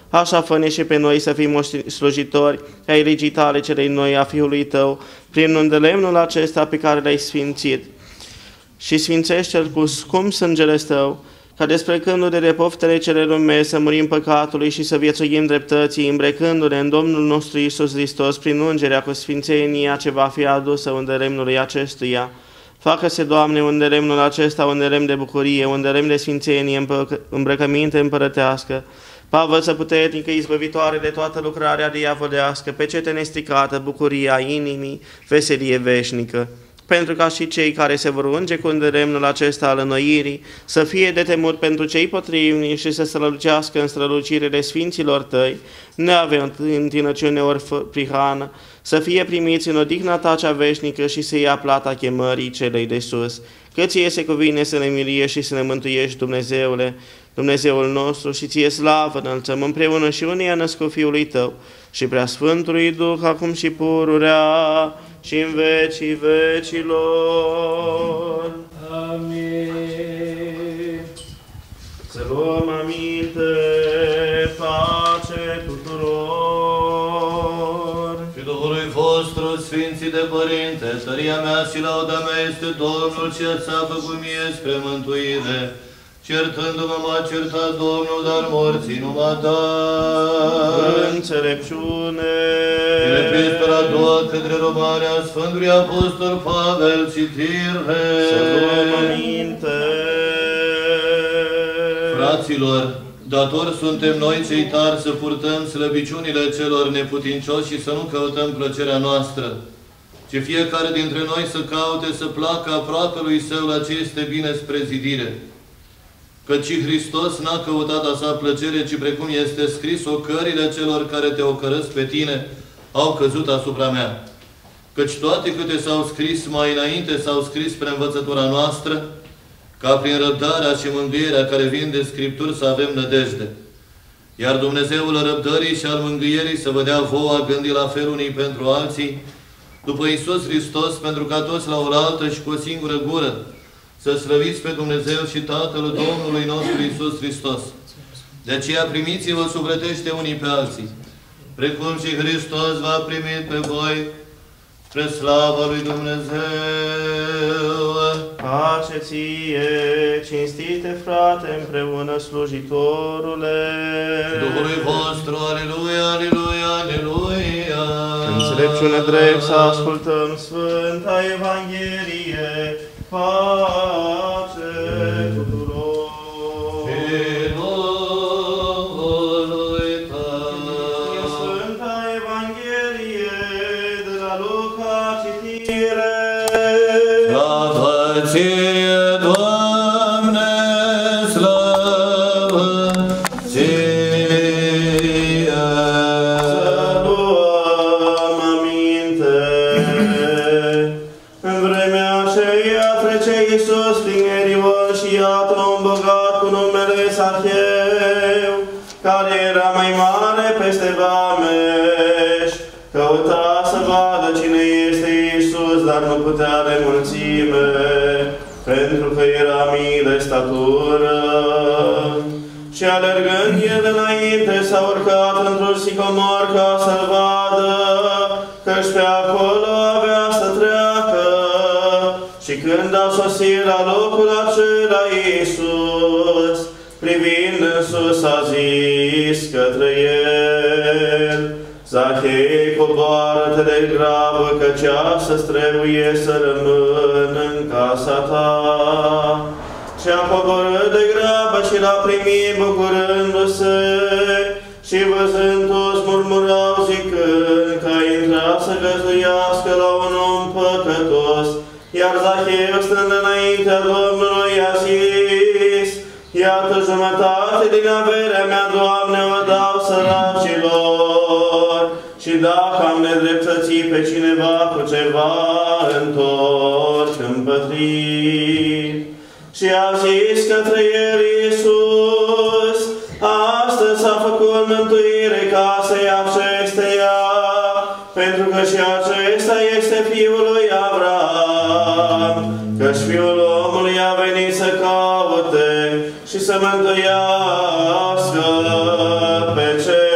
așa fă-ne și pe noi să fim slujitori ai legii tale celei noi a Fiului Tău, prin îndelemnul acesta pe care l-ai sfințit. Și sfințește-l cu scump sângele Tău, ca desprecându-ne de poftele cele lume să murim păcatului și să viețuim dreptății, îmbrecându-ne în Domnul nostru Iisus Hristos prin ungerea cu sfințenia ce va fi adusă îndelemnului acestuia. Facă-se, Doamne, îndelemnul acesta un îndemn de bucurie, un îndemn de sfințenie, îmbrăcăminte împărătească, pavăță puternică, izbăvitoare de toată lucrarea diavolească, pecete nestricată, bucuria inimii, veselie veșnică. Pentru ca și cei care se vor unge cu îndemnul acesta al înnoirii să fie de temut pentru cei potrivni și să strălucească în strălucirile sfinților Tăi, neavând întinăciune ori prihană, să fie primiți în odihna Ta cea veșnică și să ia plata chemării celei de sus. Că Ție se cuvine să ne miliești și să ne mântuiești, Dumnezeule, Dumnezeul nostru, și Ție slavă înălțăm împreună și unia născut Fiului Tău și Preasfântului Duh, acum și pururea și în vecii vecilor. Amin. Să luăm aminte, pace tuturor. Și Duhului vostru, Sfinții de Părinte, tăria mea și lauda mea este Domnul ce ți-a făcut mie spre mântuire. Certându-mă m-a certat Domnul, dar morții nu m-a dat. Înțelepciune. Din Epistola a doua către Romani a Sfântului Apostol Pavel, citire. Să luăm aminte. Fraților, datori suntem noi cei tari să purtăm slăbiciunile celor neputincioși și să nu căutăm plăcerea noastră, ci fiecare dintre noi să caute să placă aproapelui său la ce este bine spre zidire. Căci Hristos n-a căutat a sa plăcere, ci precum este scris, ocările celor care te ocărăsc pe tine au căzut asupra mea. Căci toate câte s-au scris mai înainte s-au scris spre învățătura noastră, ca prin răbdarea și mângâierea care vin de Scripturi să avem nădejde. Iar Dumnezeul răbdării și al mângâierii să vă dea vouă a gândi la fel unii pentru alții, după Iisus Hristos, pentru ca toți la oaltă și cu o singură gură să slăviți pe Dumnezeu și Tatăl Domnului nostru Iisus Hristos. De aceea primiți-vă sufletește unii pe alții, precum și Hristos v-a primit pe voi, spre slava lui Dumnezeu. Pace ție, cinstite frate, împreună slujitorule. Duhului vostru, aleluia, aleluia, aleluia. Înțelepciune drept să ascultăm Sfânta Evanghelie. Pace tuturor. Fiului Tău. Sfânta Evanghelie de la Luca, citire. Slavă Ție, Doamne, slavă Ție. Să luăm aminte. În vremea aceea trece Iisus prin Erion și iată un bogat cu numele Zacheu, care era mai mare peste vameși. Căuta să vadă cine este Iisus, dar nu putea de mulțime, pentru că era mic de statură. Și alergând el înainte, s-a urcat într-un sicomor ca să-l vadă, căci pe acolo avea să treacă. Și când a sosit la locul acela Iisus, privind în sus, a zis către el: Zachei, coboară-te de grabă, căci astăzi trebuie să rămân în casa ta. Și-a coborât de grabă și l-a primit bucurându-se, și văzând toți murmurau zicând că a intrat să găzduiască la un om păcătos. Iar Zacheu, stând înaintea Domnului, a zis: Iată jumătate din averea mea, Doamne, o dau săracilor, și dacă am nedreptățit pe cineva cu ceva, întorc împătrit. Și a zis către el Iisus: Astăzi s-a făcut mântuire casei acesteia, pentru că și acesta este fiul lui Avram, căci Fiul omului a venit să caute și să mântuiască pe cei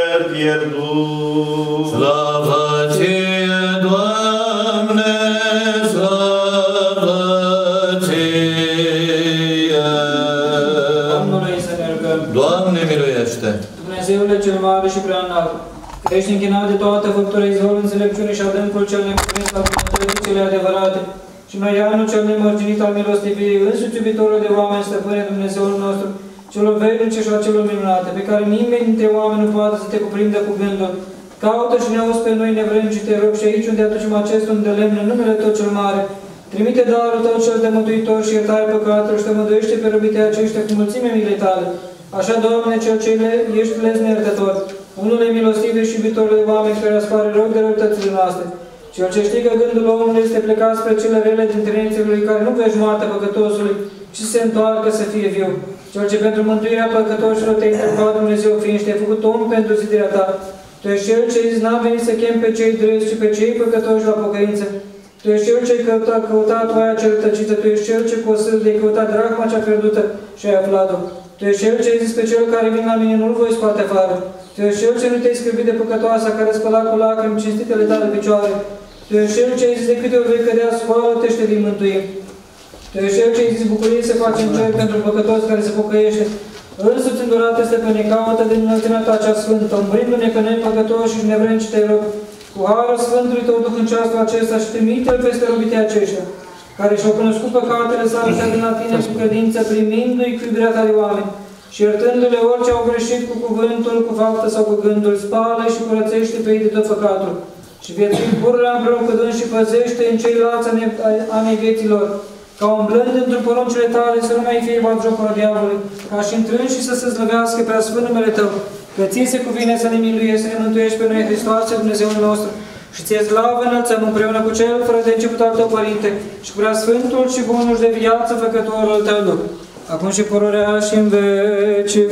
Doamne miluiește! Dumnezeule cel mare și prea înalt, ești închinat de toată făptura izvorul înțelepciunii și adâncul cel necuprins al bunătății cele adevărate, și noi anul cel nemărginit al milostivirii, însuți iubitorul de oameni, stăpâne Dumnezeul nostru, celor veilnice și a celor minunate, pe care nimeni dintre oameni nu poate să te cuprindă cu gândul. Caută și ne auzi pe noi nevrem și te rog, și aici unde aducem acest un de lemn în numele Tău cel mare, trimite darul Tău cel de mântuitor și iertare păcatelor și tămăduiește pe răbite aceștia cu mulțime milei Tale. Așa, Doamne, cel ce ești lesne iertător, unule milostive și iubitorul de oameni care aspare rog de răutățile noastre. Cel ce știi că gândul omului este plecat spre cele rele din tinerețele lui, care nu vezi moartea păcătosului, ci se întoarcă să fie viu. Cel ce pentru mântuirea păcătoșilor te-ai întrebat, Dumnezeu fiind, și te-ai făcut om pentru zidirea ta. Tu ești Cel ce zici, n-am venit să chem pe cei drepți, ci pe cei păcătoși la pocăință. Tu ești Cel ce-ai căutat oaia cea rătăcită, Tu ești Cel ce cu o sâl de-ai căutat drachma cea pierdută și ai aflat-o. Tu ești Cel ce ai zis pe cel care vine la mine, nu-l voi scoate afară. Tu ești Cel ce nu te-ai scârbit de păcătoasa, care spăla cu lacrimi cinstitele tale picioare. Tu ești Cel ce ai zis, de câte ori vei cădea, scoală-te și te vei mântui. Tu ești Cel ce ai zis, bucurie se face în cer pentru păcătos care se pocăiește. Însuți îndurate, Stăpâne, caută din înălțimea Ta cea sfântă, umbrindu-ne pe noi păcătoși și nevrenici te rog, cu harul Sfântului Tău Duh în ceasul acesta și trimite-L peste robiții aceștia, care și-au cunoscut păcatele să arătea din la Tine cu credință, primindu-i cu iubirea Ta de oameni și iertându-le orice au greșit cu cuvântul, cu faptă sau cu gândul, spală și curățește pe ei de tot păcatul și viețuit pururea împreună cu dâns și păzește în ceilalți ani vieților, ca umblând într-un poruncile Tale să nu mai fie batjocul diavolului, ca și intrând și să se slăvească prea sfânt numele Tău, că Ție se cuvine să ne miluiești, să ne mântuiești pe noi, Hristoase, Dumnezeul nostru, și Ție slavă înălțăm împreună cu Cel fără de început al Tău, Părinte, și cu prea sfântul și bunul de viață făcătorul Tău Duh, acum și pururea și în vecii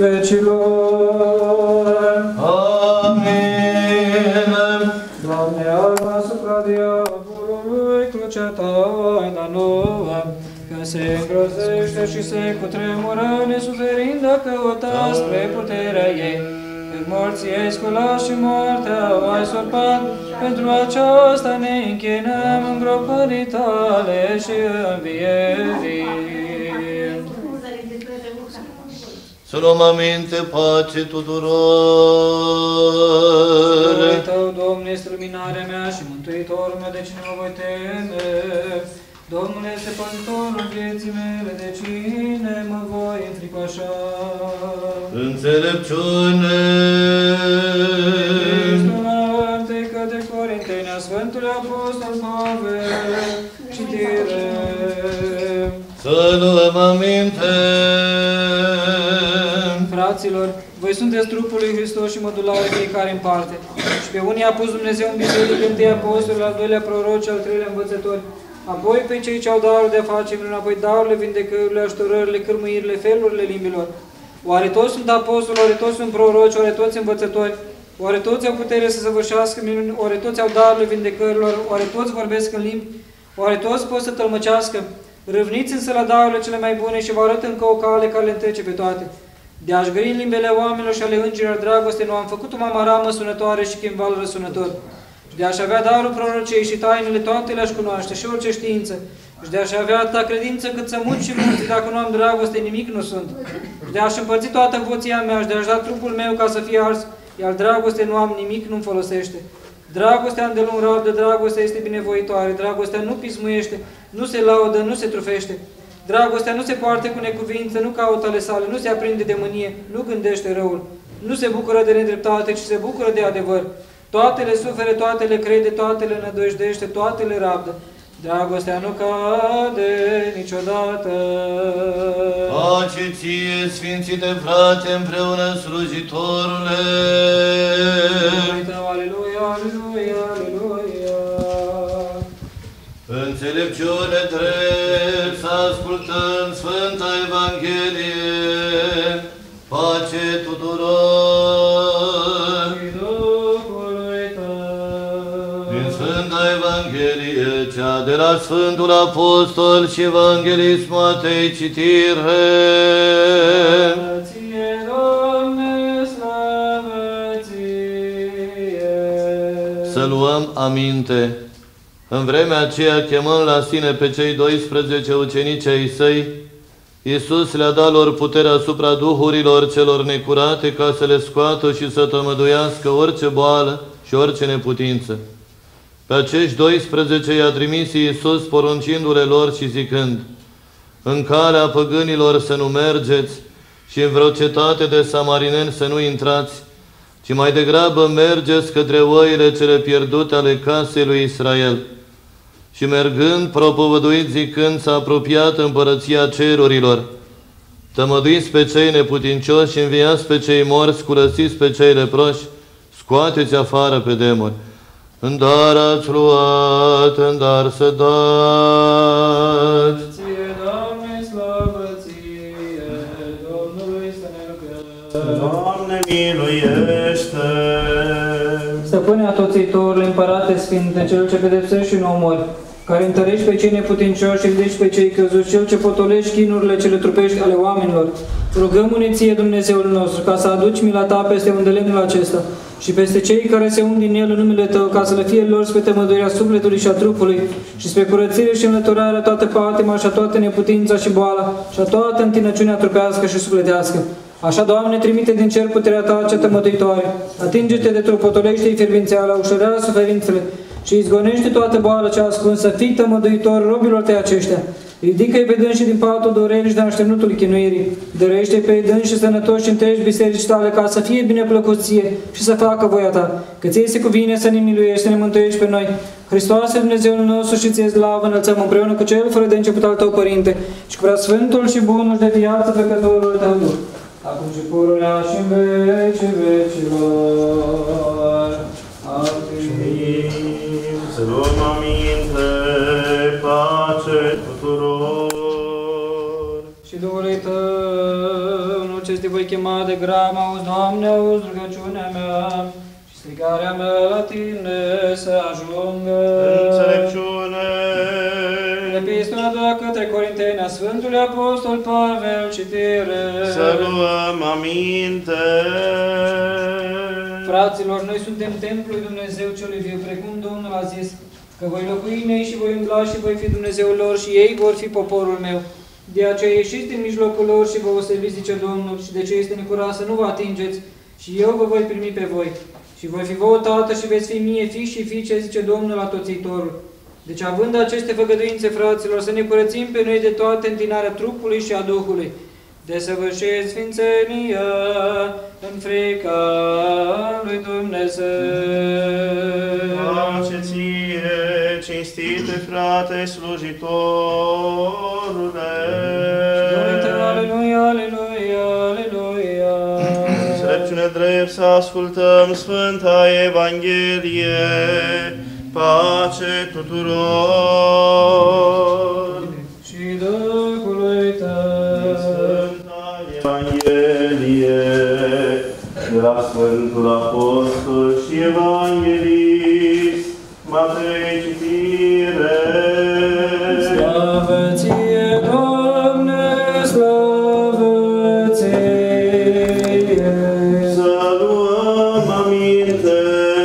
vecilor. Amin. Doamne, arma asupra diavolului, crucea Ta ai dat nouă, că se îngrozește și se cutremură, nesuferind dacă căuta spre puterea ei. În morții ai sculat și moartea ai surpat, pentru aceasta ne închinăm în gropării Tale și învierii. Să luăm aminte, pace tuturor. Slava Tău, Domnul, este luminarea mea și mântuitorul meu, de cine mă voi teme? Domnul este păzitorul vieții mele, de cine mă voi înfricoșa? Înțelepciune. Către Corinteni, a Sfântului Apostol Pavel, citire. Să luăm aminte. Fraților, voi sunteți trupul lui Hristos și mădulare fiecare în parte. Și pe unii a pus Dumnezeu în biserică, întâi apostoli, al doilea proroci, al treilea învățători, apoi pe cei ce au darul de a face minuni, apoi darurile, vindecările, ajutorările, cârmuirile, felurile limbilor. Oare toți sunt apostoli, oare toți sunt proroci, oare toți învățători, oare toți au putere să săvârșească minuni, oare toți au darurile vindecărilor, oare toți vorbesc în limbi, oare toți pot să tălmăcească? Râvniți însă la darurile cele mai bune și vă arăt încă o cale care le întrece pe toate. De a-și gări în limbele oamenilor și ale îngerilor dragoste, nu am făcut o mamaramă sunătoare și chimval răsunător. Și de a-și avea darul prorociei și tainele, toate le-aș cunoaște și orice știință. Și de a-și avea atâta credință cât să mut și mulți, dacă nu am dragoste, nimic nu sunt. Și de a-și împărți toată voția mea și de a-și da trupul meu ca să fie ars, iar dragoste nu am, nimic nu-mi folosește. Dragostea îndelung rabdă, dragostea este binevoitoare, dragostea nu pismuiește, nu se laudă, nu se trufește. Dragostea nu se poartă cu necuvință, nu caută ale sale, nu se aprinde de mânie, nu gândește răul, nu se bucură de nedreptate, ci se bucură de adevăr. Toate le sufere, toate le crede, toate le nădăjdește, toate le rabdă. Dragostea nu cade niciodată. Pace ție, Sfințite frate, împreună slujitorule. Aleluia, aleluia, aleluia. Înțelepciune drept să ascultăm Sfânta Evanghelie. Pace tuturor. Din Sfânta Evanghelie, cea de la Sfântul Apostol și Evanghelist Matei, citire. Să luăm aminte. În vremea aceea, chemând la sine pe cei 12 ucenici ai săi, Iisus le-a dat lor puterea asupra duhurilor celor necurate ca să le scoată și să tămăduiască orice boală și orice neputință. Pe acești 12 i-a trimis Iisus poruncindu-le lor și zicând: în calea păgânilor să nu mergeți și în vreo cetate de samarineni să nu intrați, ci mai degrabă mergeți către oile cele pierdute ale casei lui Israel. Și mergând, propovăduiți zicând: s-a apropiat împărăția cerurilor. Tămăduiți pe cei neputincioși, înviați pe cei morți, curățiți pe cei leproși, scoateți afară pe demoni. În dar ați luat, în dar să dați. Ție, Doamne, slavă Ție, Domnului să ne rugăm. Doamne, miluiește! Stăpâne atoțitorule, Împărate Sfinte, Cel ce pedepsești și nu omori, care întărești pe cei neputincioși și ridici pe cei căzuți, Cel ce potolești chinurile cele trupești ale oamenilor, rugăm-ne Ție, Dumnezeul nostru, ca să aduci mila Ta peste undelenul acesta și peste cei care se und din el în numele Tău, ca să le fie lor spre tămăduirea sufletului și a trupului și spre curățire și înlăturarea toată patima și a toată neputința și boala și a toată întinăciunea trupească și sufletească. Așa, Doamne, trimite din cer puterea Ta cea tămăduitoare, atinge-te de trup, potolește-i fierbințeala, ușurează suferințele și izgonește toată boală cea ascunsă, fii tămăduitor robilor Tăi aceștia. Ridică-i pe dânsi din patul durerii și de așternutul chinuirii. Dărește-i pe dânsi sănătoși și întregi biserici Tale, ca să fie bineplăcuți Ție și să facă voia Ta. Că Ție se cuvine să ne miluiești, să ne mântuiești pe noi. Hristoase, Dumnezeul nostru, și Ție slavă înălțăm împreună cu Cel fără de început al Tău, Părinte, și cu Preasfântul și Bunul de viață Făcătorul Tău Duh, acum și pururea și în vecii vecilor. Amin. Să luăm aminte, pace tuturor. Și Duhului Tău, nu ce te voi chema de gram, auzi, Doamne, auzi rugăciunea mea și strigarea mea la Tine să ajungă. Înțelepciune. Epistola ta către Corinteni a Sfântului Apostol Pavel, citire. Să luăm aminte. Fraților, noi suntem templul lui Dumnezeu celui viu, precum Domnul a zis, că voi locui în ei și voi umbla și voi fi Dumnezeul lor și ei vor fi poporul meu. De aceea ieșiți din mijlocul lor și vă osebiți, zice Domnul, și de ce este necurat să nu vă atingeți, și eu vă voi primi pe voi. Și voi fi vouă tată și veți fi mie fiși și fiice, zice Domnul Atoțitorul. Deci, având aceste făgăduințe, fraților, să ne curățim pe noi de toată întinarea trupului și a Duhului, desăvârșiți sfințenia în frica lui Dumnezeu. Pace ție, cinstite frate slujitorule. Aleluia, aleluia, aleluia. Înțelepciune drept să ascultăm Sfânta Evanghelie. Pace tuturor. Și Duhului Tău. Sfânta Evanghelie de la Sfântul Apostol și Evanghelist Matei, citire. Slavă Ție, Doamne, slavă Ție. Să luăm aminte.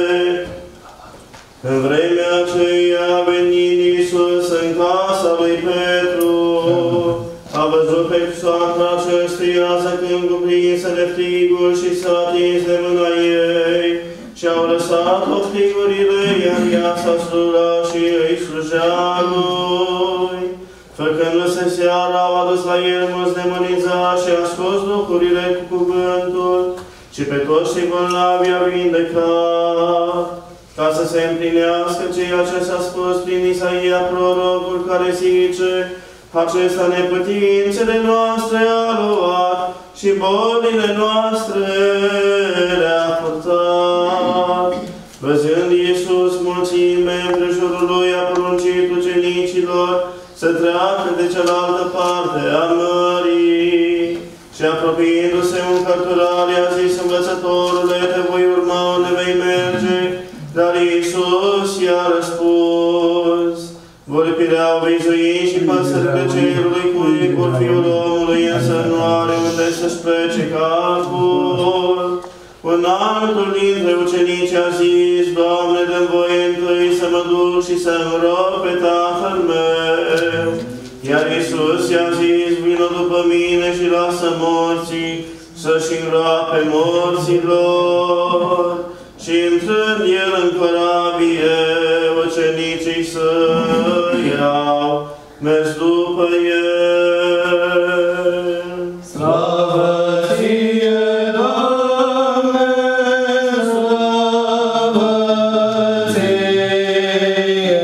În vremea aceea a venit Iisus în casa lui Petru. A văzut pe soacra acestuia zăcând cuprinsă de friguri și s-a atins de mâna ei. Și-au lăsat-o frigurile, iar ea s-a sculat și îi slujea lui. Făcându-se seara, au adus la el mulți demonizați și a scos lucrurile cu cuvântul și pe toți cei bolnavi a vindecat. Ca să se împlinească ceea ce s-a spus prin Isaia prorocul, care zice: acesta nepătințele noastre a luat și bolile noastre le-a purtat. Văzând Iisus mulțime împrejurul lui, a poruncit ucenicilor să treacă de cealaltă parte a mării. Și apropiindu-se un cărturar, i-a zis: învățătorule, te voi urma unde vei merge. Dar Iisus i-a răspuns: vulpirea au vizuit și păsările cerului cu icuri Fiul omului, însă nu are unde să-și plece capul. Un altul dintre ucenici a zis: Doamne, dă-mi voie întâi să mă duc și să-mi rog pe Tatăl meu. Iar Iisus i-a zis, vină după mine și lasă morții să-și îngroape morților. Și intrând el în corabie, ucenicii săi au mers după el. Slavă ție, Doamne, slavă ție!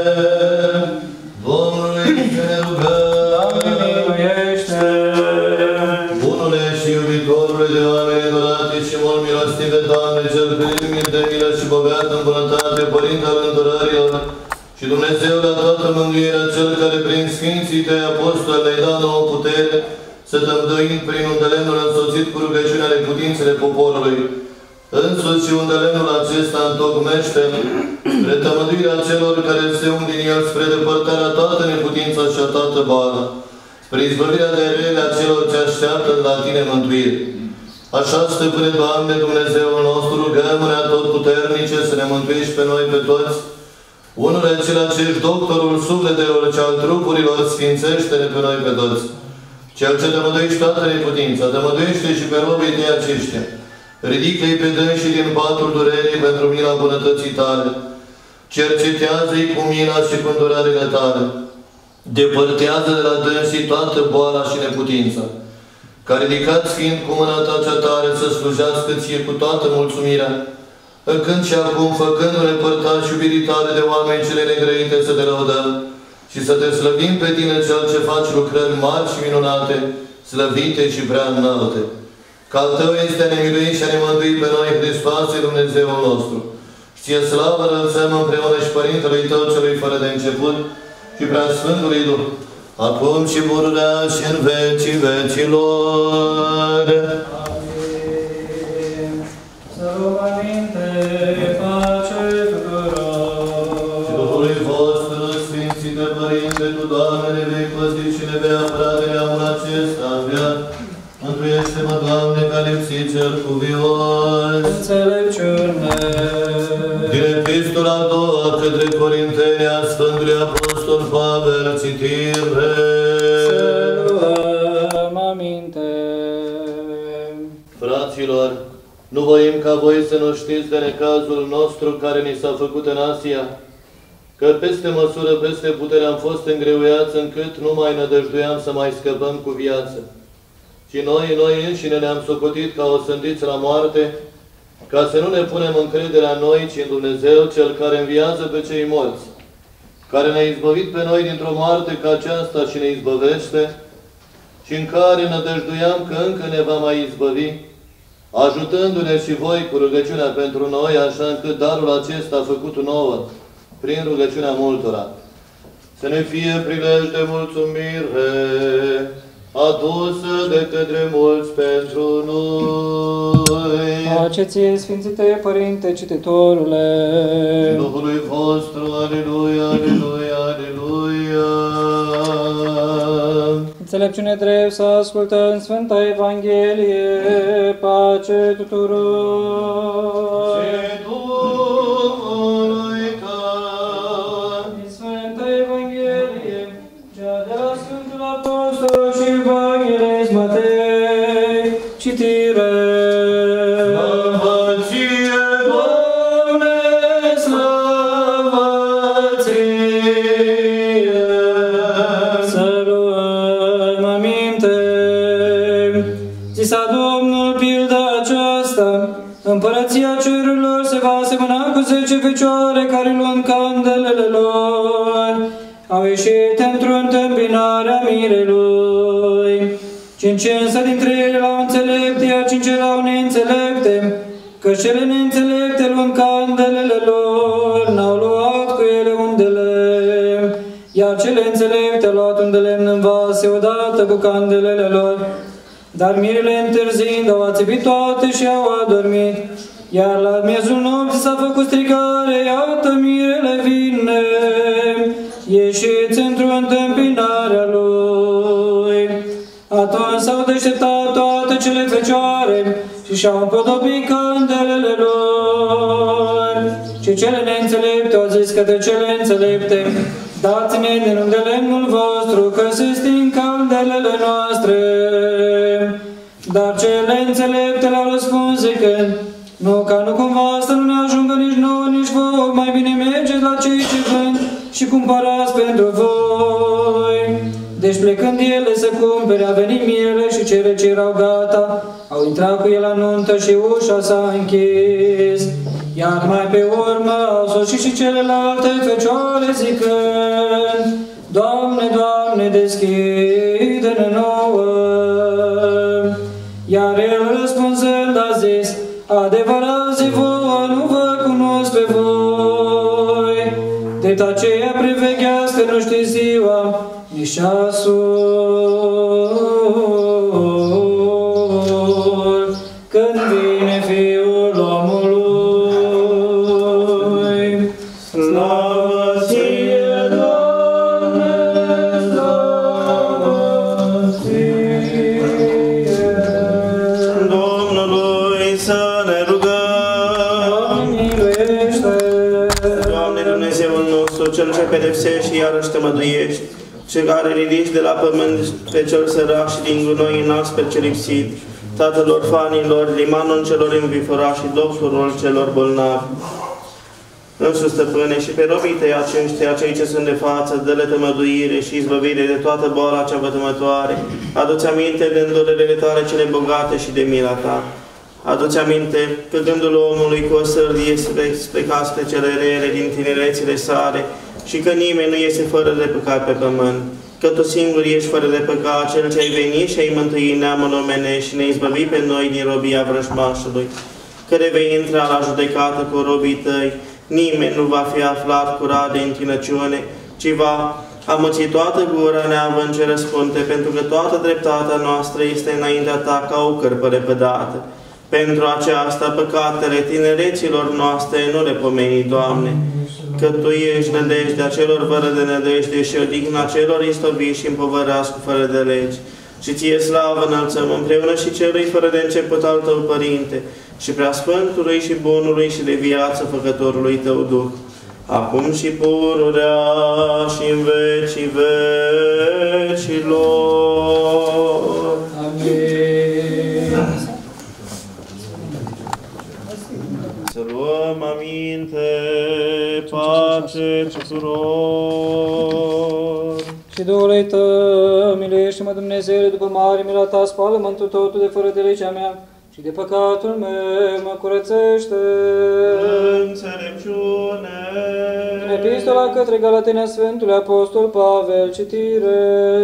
Domnului să ne rugăm, miluiește! Bunule și iubitorule de oameni îndurate și mult milostive, Doamne, cel plin de milă și bogat în bunătate, Părinte al îndurărilor, și Dumnezeu la toată mângâierea, Cel care prin Sfinții Tăi Apostoli ne-ai dat nouă putere, să tămdăim prin undelemnul însoțit cu rugăciunea neputințele poporului. Însuși și undelemnul acesta întocmește spre tămăduirea celor care se und din el, spre depărtarea toată neputința și a toată boală, spre izbăvirea de rele a celor ce așteaptă la Tine mântuire. Așa, Stăpâne, Doamne, Dumnezeul nostru, rugăm-ne atotputernice să ne mântuiești pe noi pe toți, unul acela ce ești doctorul sufletelor și al trupurilor, sfințește-ne pe noi pe toți. Cel ce tămăduiești toată neputința, tămăduiește și pe robii Tăi aceștia. Ridică-i pe dânsii din patul durerii pentru mila bunătății Tale. Cercetează-i cu mila și cu îndurările Tale. Depărtează de la dânsii toată boala și neputința. Ca ridicați fiind cu mâna Ta cea tare să slujească Ție cu toată mulțumirea, când și acum, făcându-ne părtași iubirii Tale de oameni cele negrăite, să Te lăudăm și să Te slăvim pe Tine, Cel ce faci lucrări mari și minunate, slăvite și prea înalte. Că al Tău este a ne milui și a ne mântui pe noi, Hristoase, Dumnezeul nostru. Și Ție slavă înălțăm împreună și Părintelui Tău, Celui fără de început, și prea Sfântului Duh, acum și pururea și în vecii vecilor. Amin. Să rog aminte, pace tuturor. Și Duhului vostru, Sfințite Părinte, Tu, Doamne, ne vei păzi și ne vei apăra de neamul acesta înviat. Mântuiește-mă, Doamne, ca lipsit cel cuvios. Înțelepciune. Din Epistola a doua către Corinteni a Sfântului Apostol Pavel, citire. Să luăm aminte. Fraților, nu voim ca voi să nu știți de necazul nostru care ni s-a făcut în Asia, că peste măsură, peste putere am fost îngreuiați, încât nu mai nădăjduiam să mai scăpăm cu viață. Și noi înșine ne-am socotit ca osândiți la moarte, ca să nu ne punem încrederea în noi, ci în Dumnezeu, Cel care înviază pe cei morți, care ne-a izbăvit pe noi dintr-o moarte ca aceasta și ne izbăvește, și în care nădăjduiam că încă ne va mai izbăvi, ajutându-ne și voi cu rugăciunea pentru noi, așa încât darul acesta a făcut nouă, prin rugăciunea multora, să ne fie prilej de mulțumire, adusă de către mulți pentru noi. Pace ție, Sfințite Părinte, cititorule. Duhului vostru, aleluia, aleluia, aleluia. Înțelepciune drept să ascultăm Sfânta Evanghelie, pace tuturor. Și Duhului Tău. Din Sfânta Evanghelie, cea de la Sfântul Apostol și Evanghelist Matei, citire. Slavă ție, Doamne, slavă ție. Să luăm aminte. Zisa Domnul pilda aceasta: Împărăția cerurilor se va asemăna cu 10 fecioare care, luând candelele lor, au ieșit într-o întâmpinare a mirelui. 5 însă dintre ele erau înțelepte, iar 5 erau neînțelepte, că cele neînțelepte, luând candelele lor, n-au luat cu ele undele, iar cele înțelepte au luat un de lemn în vase odată cu candelele lor. Dar mirele întârziind au ațipit toate și au adormit. Iar la miezul nopții s-a făcut strigare: iată, mirele vine, ieșiți într-o întâmpinare a lui. Atunci s-au deșteptat toate cele fecioare și și-au împodobit candelele lor. Și cele neînțelepte au zis către cele înțelepte: Dați-ne de lângă lemnul vostru, că se sting candelele noastre. Dar cele înțelepte le-au răspuns zicând, nu cumva să nu ne ajungă nici nouă, nici vouă, mai bine mergeți la cei ce vând și cumpărați pentru voi. Deci plecând ele să cumpere, a venit mirele și cele ce erau gata, au intrat cu el la nuntă și ușa s-a închis. Iar mai pe urmă au sosit și celelalte fecioare zicând, Doamne, Doamne, deschide-ne nouă. Iar el răspunzând a zis, adevărat zic vouă, nu vă cunosc pe voi. De aceea priveghească, nu știi ziua, nici ceasul, când vine Fiul omului. Slavă ție, Doamne, slavă ție. Domnului să ne rugăm. Doamne, miluiește. Doamne Dumnezeul nostru, Cel ce pedepsești și iarăși te măduiești, Cel care ridici de la pământ pe cel sărac și din gunoi înalți pe cel lipsit, Tatăl orfanilor, limanul celor înviforați și doctorul celor bolnavi. Însuși, Stăpâne, și pe robii tăi aceștia, cei ce sunt de față, dă-le tămăduire și izbăvire de toată boala cea vătămătoare. Adu-ți aminte de îndurerele tale cele bogate și de mila ta. Adu-ți aminte că gândul omului cu o sărdie spre spre cele rele din tinerețile sale și că nimeni nu iese fără de păcat pe pământ, că Tu singur ești fără de păcat, Cel ce ai venit și ai mântuit neamul omenesc și ne-ai izbăvit pe noi din robia vrăjmașului, că de vei intra la judecată cu robii Tăi, nimeni nu va fi aflat curat de închinăciune, ci va amuți toată gura neavând ce răspunde, pentru că toată dreptatea noastră este înaintea Ta ca o cărpă lepădată. Pentru aceasta, păcatele tinereților noastre nu le pomeni, Doamne, că Tu ești nădejdea celor fără de nădejde și odihna celor istobiți și împovărați cu fără de legi. Și Ție slavă înălțăm împreună și Celui fără de început al Tău, Părinte, și Preasfântului și Bunului și de viață Făcătorului Tău Duh, acum și pururea și în vecii vecilor. Amin. Să luăm aminte, pace tuturor. Și Duhului Tău, miluiește-mă, Dumnezeule, după mare mila Ta, spală-mă întru totul de fără de legea mea și de păcatul meu mă curățește. Înțelepciune. Din Epistola către Galateni a Sfântului Apostol Pavel, citire.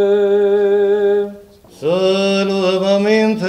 Să luăm aminte.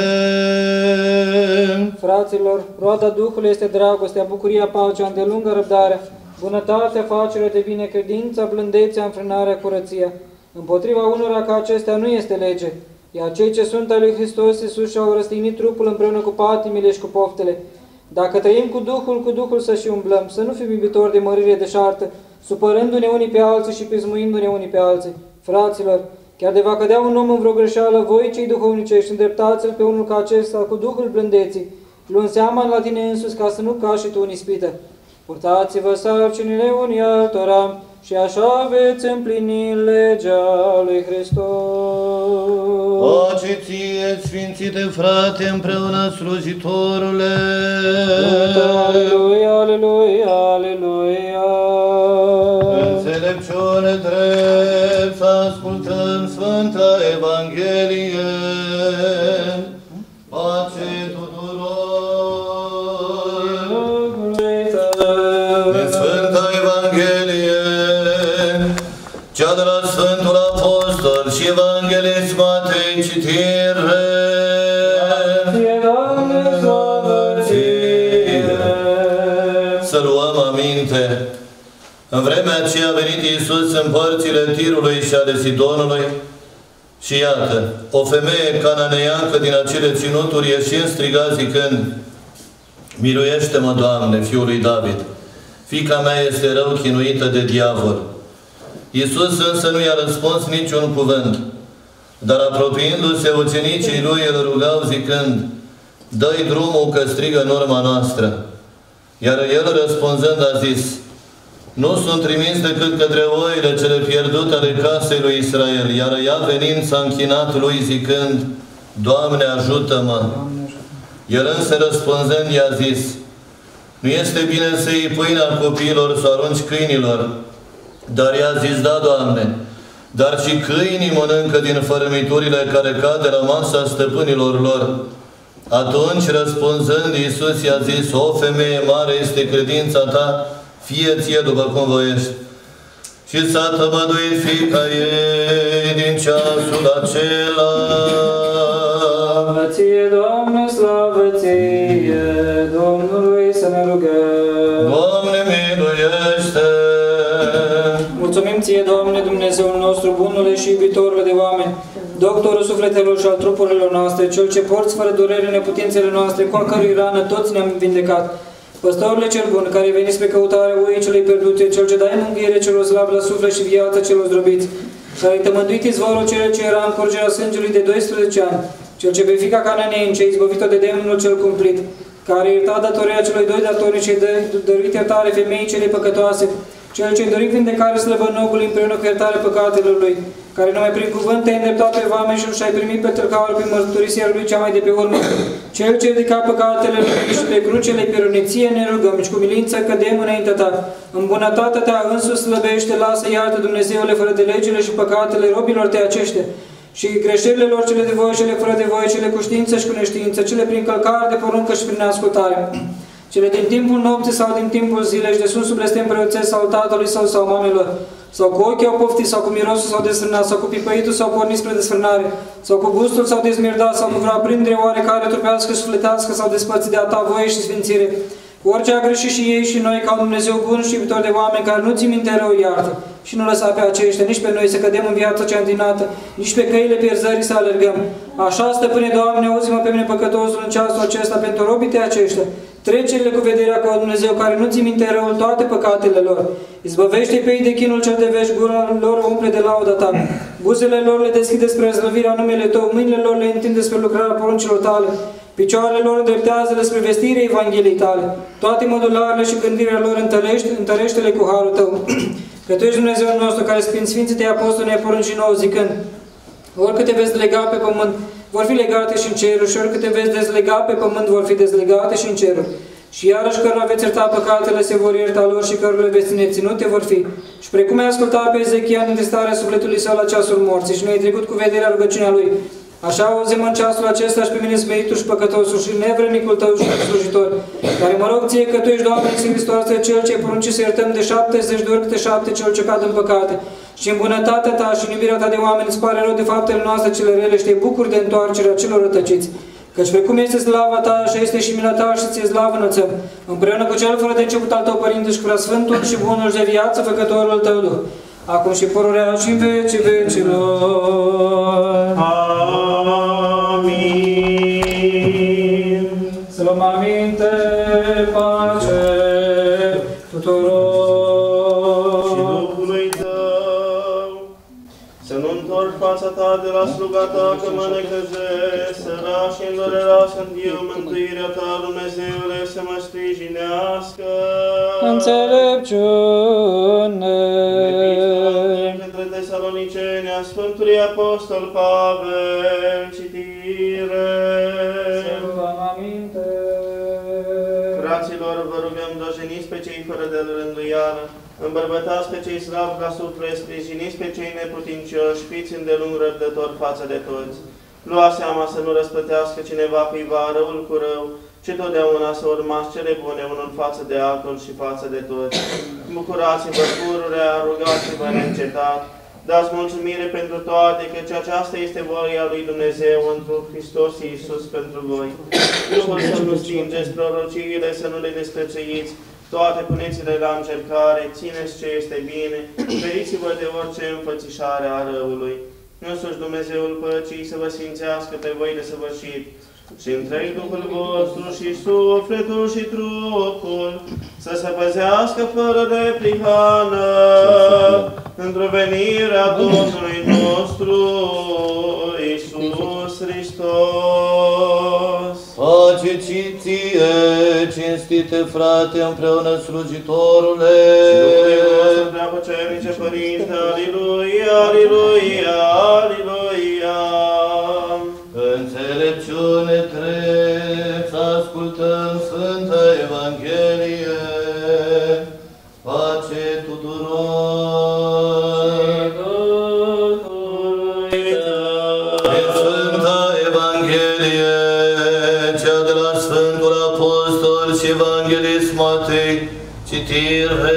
Fraților, roada Duhului este dragostea, bucuria, pacea, îndelungă răbdarea, bunătatea, facerea de bine, credința, blândețea, înfrânarea, curăția. Împotriva unora ca acestea nu este lege, iar cei ce sunt al lui Hristos Iisus și-au răstignit trupul împreună cu patimile și cu poftele. Dacă trăim cu Duhul să și umblăm, să nu fim iubitori de mărire deșartă, supărându-ne unii pe alții și pismuindu-ne unii pe alții. Fraților, chiar de va cădea un om în vreo greșeală, voi cei duhovnicești, îndreptați-l pe unul ca acesta cu Duhul blândeții, luând seama la tine însuți ca să nu cași și tu în ispită. Purtați-vă sarcinile unii altora și așa veți împlini legea lui Hristos. Pace ție, sfințite frate, împreună slujitorule. Aleluia, aleluia, aleluia. Înțelepciune drept să ascultăm Sfânta Evanghelie. Pace tuturor. Din Sfânta Evanghelie, cea de la Sfântul Apostol și Evanghelist Matei, citire. Să luăm aminte. În vremea aceea a venit Iisus în părțile Tirului și ale Sidonului și iată, o femeie cananeiancă din acele ținuturi ieșind striga zicând: Miluiește-mă, Doamne, Fiul lui David, fiica mea este rău chinuită de diavol. Iisus însă nu i-a răspuns niciun cuvânt, dar apropiindu-se ucenicii lui îl rugau zicând: Dă-i drumul că strigă în urma noastră. Iar el răspunzând a zis: Nu sunt trimis decât către oile cele pierdute ale casei lui Israel, iar ea venind s-a închinat lui zicând, Doamne, ajută-mă! El însă răspunzând i-a zis, nu este bine să iei pâinea copiilor, să o arunci câinilor. Dar i-a zis, da, Doamne, dar și câinii mănâncă din fărâmiturile care cad de la masa stăpânilor lor. Atunci, răspunzând, Iisus i-a zis, o femeie, mare este credința ta, fie ție după cum voiești. Și s-a tămăduit fiica ei din ceasul acela. Slavă ție, Doamne, slavă ție, Domnului să ne rugăm. Doamne, miluiește! Mulțumim ție, Doamne, Dumnezeul nostru, bunule și iubitorule de oameni, doctorul sufletelor și al trupurilor noastre, cel ce porți fără durere neputințele noastre, cu a cărui rană toți ne-am vindecat. Păstorule cel bun, care veni spre căutarea oii celei pierdute, cel ce dai mângâiere celor slabi la suflet și viață celor zdrobiți, care ai tămăduit izvorul cel ce era în curgerea sângelui de 12 ani, cel ce pe fiica Cananein, ce izbăvit-o de demonul cel cumplit, care ierta datoria celor doi datornici și dăruit iertare femeii cele păcătoase, cel ce-i dorit vindecare slăbănogului împreună cu iertare păcatelor lui, care numai prin cuvânt te-ai îndreptat pe vameșul și ai primit pe tâlcaur prin mărturisirea lui cea mai de pe urmă, cel ce ridica păcatele lui și pe crucele pironiție ne rugăm și cu milință cădem înaintea ta. În bunătatea ta însuși slăbește, lasă, iartă Dumnezeule fără de legile și păcatele robilor te acește și greșelile lor cele de voie, cele fără de voie, cele cu știință și cu neștiință, cele prin călcare de poruncă și prin ascultare. Cele din timpul nopții sau din timpul zilei și de sus sub blestem preoțesc sau tatălui sau mamelor, sau cu ochii au poftit, sau cu mirosul sau desfrânat, sau cu pipăitul sau pornit spre desfrânare, sau cu gustul sau dezmirdat, sau cu vreo aprindere oarecare trupească și sufletească sau despărțit de a ta voie și sfințire. Cu orice a greșit și ei și noi, ca un Dumnezeu bun și iubitor de oameni, care nu ți minte rău, iartă. Și nu lăsa pe aceștia, nici pe noi să cădem în viața cea întinată, nici pe căile pierzării să alergăm. Așa, Stăpâne, Doamne, auzi-mă pe mine păcătosul în ceasul acesta pentru robii tăi aceștia. Trecerile cu vederea cu Dumnezeu, care nu ți minte răul toate păcatele lor. Izbăvește pe ei de chinul cel de vești, gura lor umple de lauda ta. Buzele lor le deschide spre slăvirea numele tău, mâinile lor le întinde spre lucrarea poruncilor tale. Picioarele lor îndreptează-le spre vestirea Evangheliei tale. Toate modularele și gândirea lor întărește-le cu harul tău. Că tu ești Dumnezeul nostru, care prin Sfinții tăi apostoli ne-ai poruncit nouă zicând, oricât te veți lega pe pământ, vor fi legate și în ceruri, și oricât te veți dezlega pe pământ, vor fi dezlegate și în ceruri. Și iarăși cărora veți ierta păcatele, se vor ierta lor și cărurile veți ține ținute vor fi. Și precum ai ascultat pe Ezechia în întristarea sufletului său la ceasul morții și nu ai trecut cu vederea rugăciunea lui, așa auzim în ceasul acesta și pe mine smeritul și păcătosul și nevrednicul tău și slujitor, care mă rog ție că tu ești, Doamne Iisus Hristos, cel ce porunci să iertăm de 70 de ori câte 7 cel ce cad în păcate. Și în bunătatea ta și în iubirea ta de oameni îți pare rău de faptele noastre cele rele și te bucuri de întoarcerea celor rătăciți. Căci precum este slava ta, așa este și mila ta și ție slavă înălțăm, împreună cu cel fără de început al tău, Părinte, și cu Sfântul și Bunul și de viață, Făcătorul tău Duh, acum și pururea și în vecii vecilor. Amin. Să luăm aminte, pace tuturor. Și Duhului tău, să nu întorci fața ta de la sluga ta, că mă necăjesc, sărac și îndurerea sunt eu, mântuirea ta, Dumnezeule, să mă sprijinească. Înțelepciune. Către Tesaloniceni, a Sfântului Apostol Pavel, citire. Să luăm aminte. Fraților, vă rugăm, dojeniți pe cei fără de rânduială, îmbărbătați pe cei slabi la suflet, sprijiniți pe cei neputincioși, fiți îndelung răbdători față de toți. Luați seama să nu răsplătească cineva cuiva răul cu rău, ci totdeauna să urmați cele bune unul față de altul și față de toți. Bucurați-vă pururea, rugați-vă neîncetat, dați mulțumire pentru toate, căci aceasta este voia lui Dumnezeu întru Hristos Iisus pentru voi. Duhul să nu stingeți, prorociile să nu le desprețuiți, toate puneți-le la încercare, țineți ce este bine, feriți-vă de orice înfățișare a răului. Însuși Dumnezeul păcii să vă sfințească pe voi de săvârșit și întreg Duhul vostru și sufletul și trupul să se păzească fără de prihană într-o venirea Domnului nostru Iisus Hristos. pace ție, cinstite frate, împreună slujitorule. Și Dumnezeu nostru preapocernice Părinte, Aliluia, Aliluia, Aliluia. Înțelepciune drept, ascultăm Sfânta Evanghelie, pace tuturor. Din Sfânta Evanghelie, cea de la Sfântul Apostol și Evanghelist Matei, citire.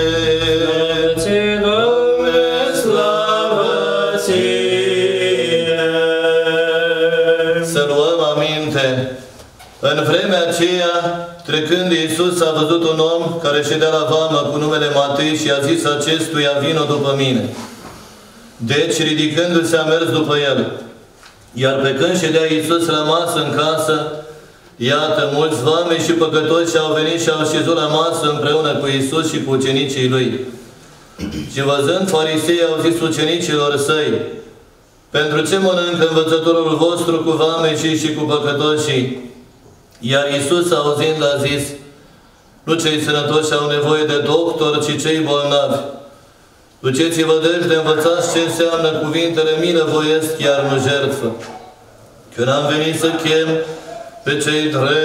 Să luăm aminte. În vremea aceea, trecând Iisus, a văzut un om care ședea la vamă cu numele Matei și a zis acestuia: vino după mine. Deci, ridicându-se, a mers după el. Iar pe când ședea Iisus la masă în casă, iată, mulți vameni și păcătoși au venit și au șezut la masă împreună cu Iisus și cu ucenicii lui. Și văzând, farisei au zis ucenicilor săi: pentru ce mănâncă învățătorul vostru cu vameșii și cu păcătoșii? Iar Iisus, auzind, a zis: nu cei sănătoși au nevoie de doctor, ci cei bolnavi. Duceți-vă deci de învățați ce înseamnă cuvintele milă voiesc, chiar nu jertfă. Că n-am venit să chem pe cei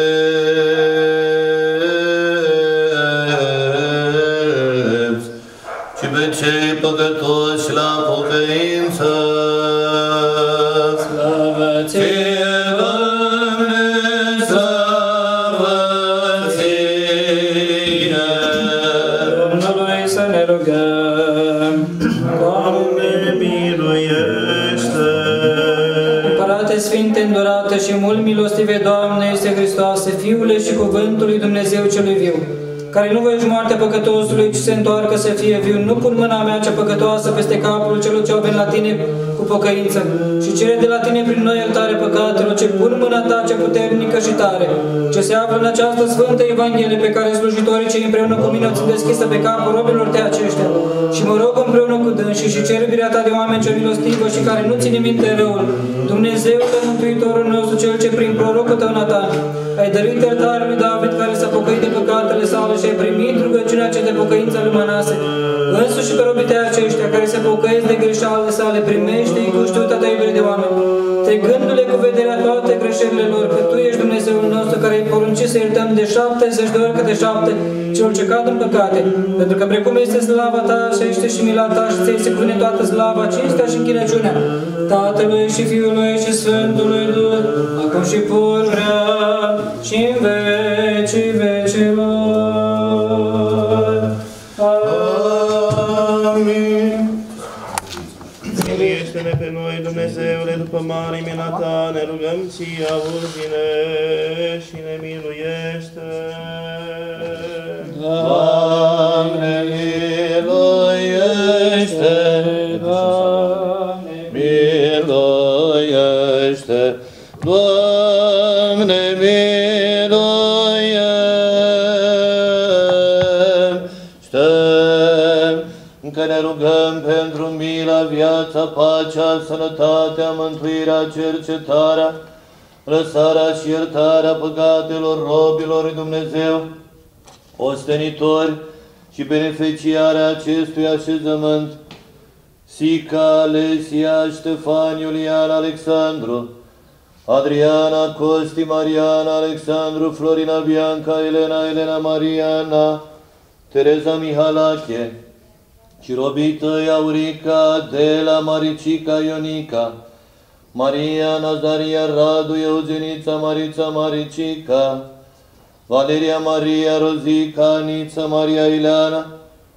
drepți, ci pe cei păcătoși la pocăință. Slavă ție, Doamne, slavă ție! Domnului să ne rugăm. Doamne, miluiește! Împărate Sfinte, îndurate și mult milostive, Doamne, este Hristoase, Fiule și Cuvântul lui Dumnezeu celui viu, care nu voiești moartea păcătosului, ci se întoarcă să fie viu. Nu pun mâna mea cea păcătoasă peste capul celor ce au venit la tine cu pocăință și cere de la tine prin noi iertare păcatelor, ce pun mâna ta cea puternică și tare, ce se află în această Sfântă Evanghelie pe care slujitorii cei împreună cu mine o țin deschisă pe capul robilor de aceștia. Și mă rog împreună cu dânsii și cer iubirea ta de oameni cel milostivă și care nu ține minte răul. Dumnezeul Mântuitorul nostru, cel ce prin prorocul tău Natan ai dăruit iertare lui David, care s-a pocăit de păcatele sale și ai primit rugăciunea cea de pocăință lui Manase. Însuși pe robii tăi aceștia, care se pocăiesc de greșalile sale, primește-i cu știuta ta iubire de oameni, trecându-le cu vederea toate greșelile lor, că Tu ești Dumnezeul nostru, care ai poruncit să iertăm de 70 de ori câte 7 celor ce cad în păcate. Pentru că precum este slava Ta, așa este și mila Ta, și Ți-ai se cuvine toată slava, cinstea și închinăciunea Tatălui și Fiului și Sfântului Duh, acum și pururea și în vecii vecilor. Amin. Miluiește-ne pe noi, Dumnezeule, după mare mila Ta, ne rugăm Ție, auzi-ne și ne miluiește. Doamne, miluiește! Doamne, Miluiește! Doamne, miluiește! Că ne rugăm pentru mila, viața, pacea, sănătatea, mântuirea, cercetarea, lăsarea și iertarea păcatelor robilor lui Dumnezeu, ostenitori și beneficiarea acestui așezământ, Sica, Alesia, Ștefan, Iulian, Alexandru, Adriana, Costi, Mariana, Alexandru, Florina, Bianca, Elena, Mariana, Tereza Mihalache, și robii tăi Aurica, Adela, Maricica, Ionica, Maria, Nazaria, Radu, Eugenița, Marița, Maricica, Valeria, Maria, Rozica, Anița, Maria, Ileana,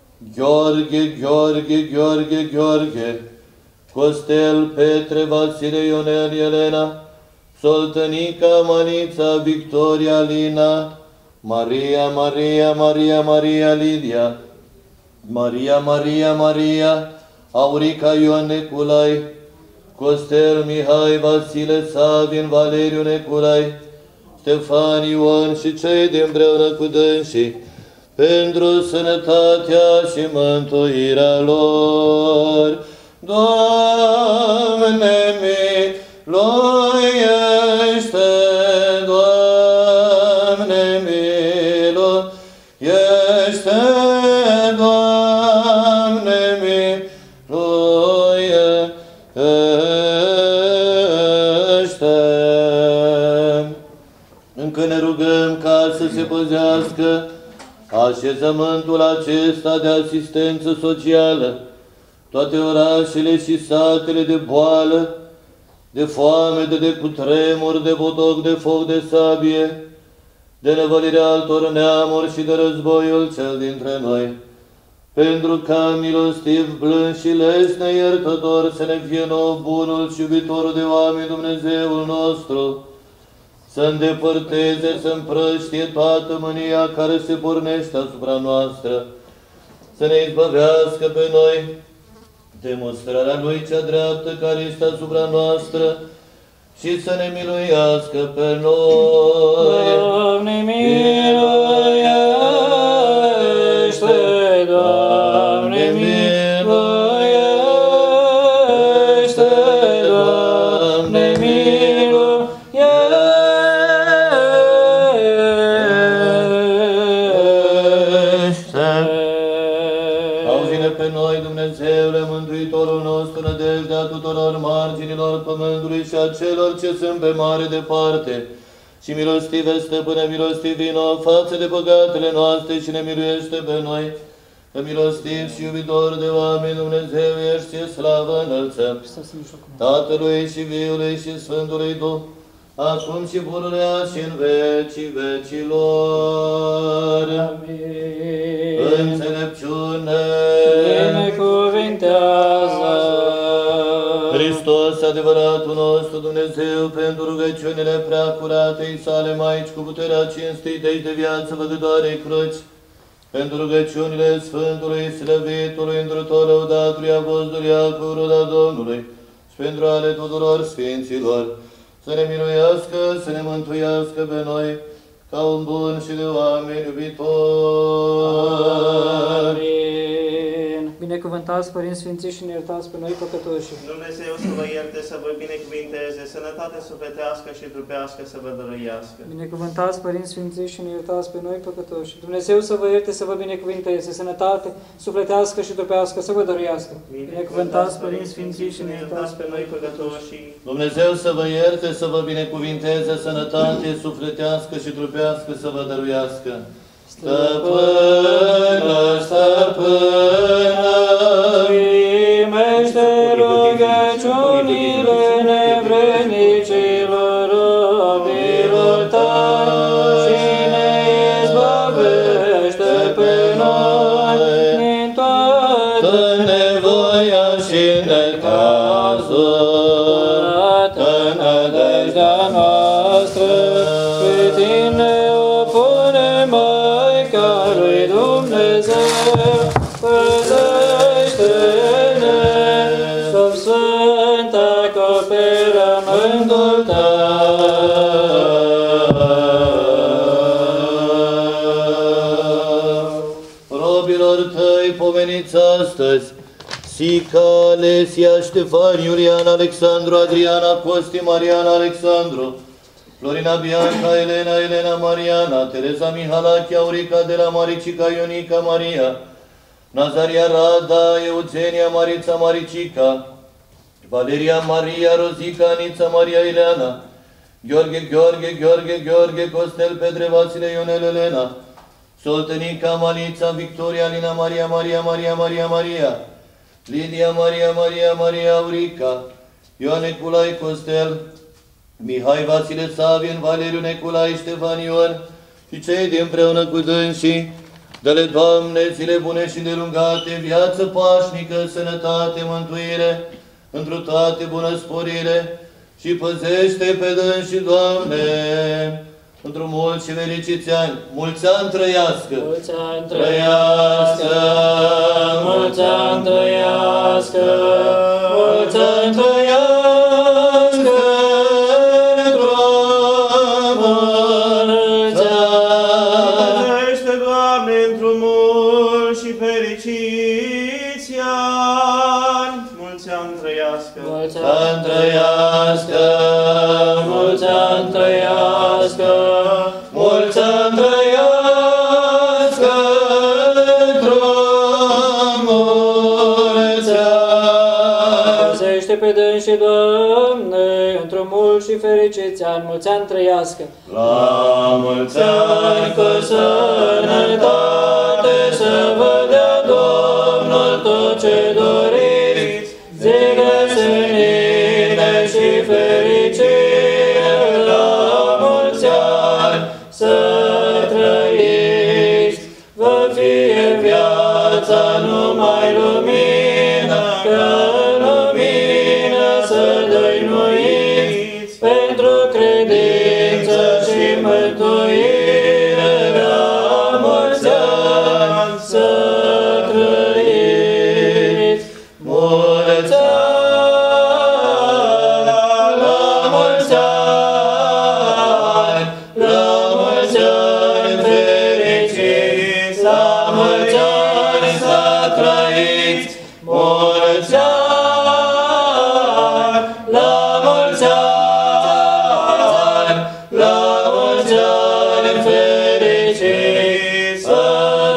Gheorghe, Costel, Petre, Vasile, Ionel, Elena, Soltănica, Manița, Victoria, Lina, Maria, Lidia, Maria, Aurica, Ioan, Neculai, Costel, Mihai, Vasile, Savin, Valeriu, Neculai, Ștefan, Ion și cei din-mpreună cu dânsii, pentru sănătatea și mântuirea lor. Doamne, miluiește! Doamne, încă ne rugăm ca să se păzească așezământul acesta de asistență socială, toate orașele și satele de boală, de foame, de cutremur, de botoc, de foc, de sabie, de năvălirea altor neamuri și de războiul cel dintre noi, pentru ca milostiv, blând și lesne iertător să ne fie nou bunul și iubitorul de oameni Dumnezeul nostru, să îndepărteze, să împrăștie toată mânia care se pornește asupra noastră, să ne izbăvească pe noi de mustrarea Lui cea dreaptă care este asupra noastră și să ne miluiască pe noi. Doamne, miluiește! Doamne, miluiește! Doamne, Auzi-ne pe noi, Dumnezeule, Mântuitorul nostru, nădejdea tuturor marginilor pământului și a celor ce sunt pe mare departe. Și milostive, Stăpâne, milostivino, față de păcatele noastre și ne miluiește pe noi. Că milostiv și iubitor de oameni Dumnezeu ești, ție slavă înălțăm. Tatălui și Fiului și Sfântului Duh, acum și pururea și în vecii vecilor. Amin. Înțelepciune. Binecuvintează. Hristos, adevăratul nostru Dumnezeu, pentru rugăciunile preacuratei sale Maici cu puterea cinstitei de viață văgătoarei cruci, pentru rugăciunile Sfântului, Slăvitului, Îndrător, Lăudatului, Apostolului Iacov, Roda Domnului, și pentru ale tuturor Sfinților, să ne miluiască, să ne mântuiască pe noi, ca un bun și de oameni iubitori. Amin. Binecuvântați, Părinți Sfinții, și ne iertați pe noi păcătoși. Dumnezeu să vă ierte, să vă binecuvinteze, sănătate sufletească și trupească să vă dăruiască. Binecuvântați, Părinți Sfinții, și ne iertați pe noi păcătoși. Dumnezeu să vă ierte, să vă binecuvinteze, sănătate sufletească și trupească să vă dăruiască. Binecuvântați, Părinți Sfinții, și ne iertați pe noi păcătoși. Dumnezeu să vă ierte, să vă binecuvinteze, sănătate sufletească și trupească să vă dăruiască. Stăpână, stăpână, primește rugăciunile nevrednicilor robilor tăi și ne izbăvește pe noi din toată nevoia și necazul, toată nădejdea noastră, pe tine o punem, Maica lui Dumnezeu, păzește-ne sub sfânt acoperământul tău. robilor tăi pomeniți astăzi, Sica, Alesia, Ștefan, Iulian, Alexandru, Adriana, Costi, Mariana, Alexandru, Florina, Bianca, Elena, Elena, Mariana, Teresa, Mihalache, Aurica, de la Maricica, Ionica, Maria, Nazaria, Rada, Eugenia, Marița, Maricica, Valeria, Maria, Rozica, Anița, Maria, Ileana, Gheorghe, Gheorghe, Gheorghe, Gheorghe, Costel, Petre, Vasile, Ionel, Elena, Soltănica, Malița, Victoria, Lina, Maria, Maria, Maria, Maria, Maria, Lidia, Maria, Maria, Maria, Aurica, Ioan Neculai, Costel, Mihai, Vasile, Savien, Valeriu, Neculai, Ștefan, Ion și cei dinpreună cu dânsii, dă-le, Doamne, zile bune și delungate, viață pașnică, sănătate, mântuire, întru toate bunăsporire și păzește pe dânsii, Doamne, într-un mulți și fericiți ani, mulți ani trăiască, Mulți ani trăiască, mulți ani trăiască, mulți ani trăiască, într-o mulți ani. Păzește, Doamne, într-un mulți și fericiți ani. Mulți ani trăiască. Mulți ani trăiască, mulți ani trăiască, mulți ani trăiască, într-o mulți ani. Păzește pe dânsii, Doamne, într-o mulți și fericiți ani, mulți ani trăiască. La mulți ani cu sănătate să vă dea Domnul tot ce doriți, zile senine și fericire, la mulți ani să trăiți. Vă fie viața numai lumină, că lumină să dăinuiți, pentru credință și mântuire, la mulți ani să trăiți. Mulți ani, la mulți ani, la mulți ani fericiți, la mulți ani să trăiți. Mulți ani, la mulți ani, la mulți ani fericiți să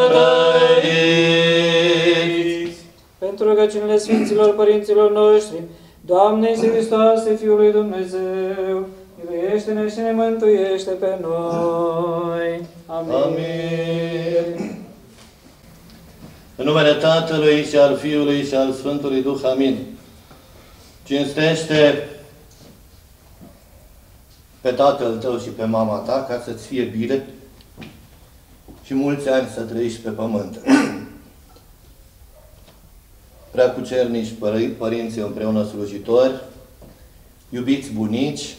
trăiți. Pentru rugăciunile Sfinților Părinților noștri, Doamne Iisuse Hristoase, Fiul lui Dumnezeu, miluiește-ne și ne mântuiește pe noi. Amin. Amin. În numele Tatălui și al Fiului și al Sfântului Duh. Amin. Cinstește pe tatăl tău și pe mama ta, ca să-ți fie bine și mulți ani să trăiești pe pământ. Preacucernici părinți împreună slujitori, iubiți bunici,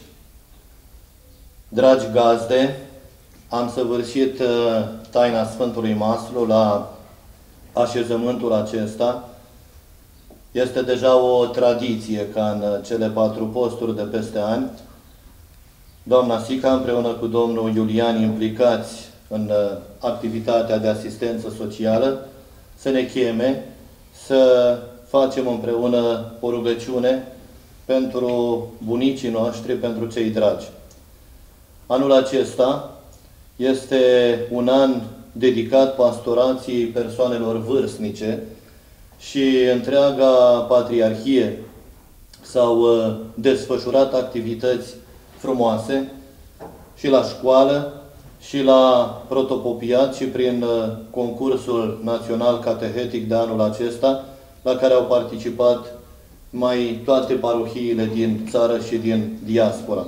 dragi gazde, am săvârșit taina Sfântului Maslu la așezământul acesta. Este deja o tradiție ca în cele 4 posturi de peste ani, doamna Sica împreună cu domnul Iulian, implicați în activitatea de asistență socială, să ne cheme să facem împreună o rugăciune pentru bunicii noștri, pentru cei dragi. Anul acesta este un an dedicat pastorației persoanelor vârstnice și întreaga Patriarhie s-au desfășurat activități frumoase și la școală și la protopopiat și prin concursul național catehetic de anul acesta, la care au participat mai toate parohiile din țară și din diaspora.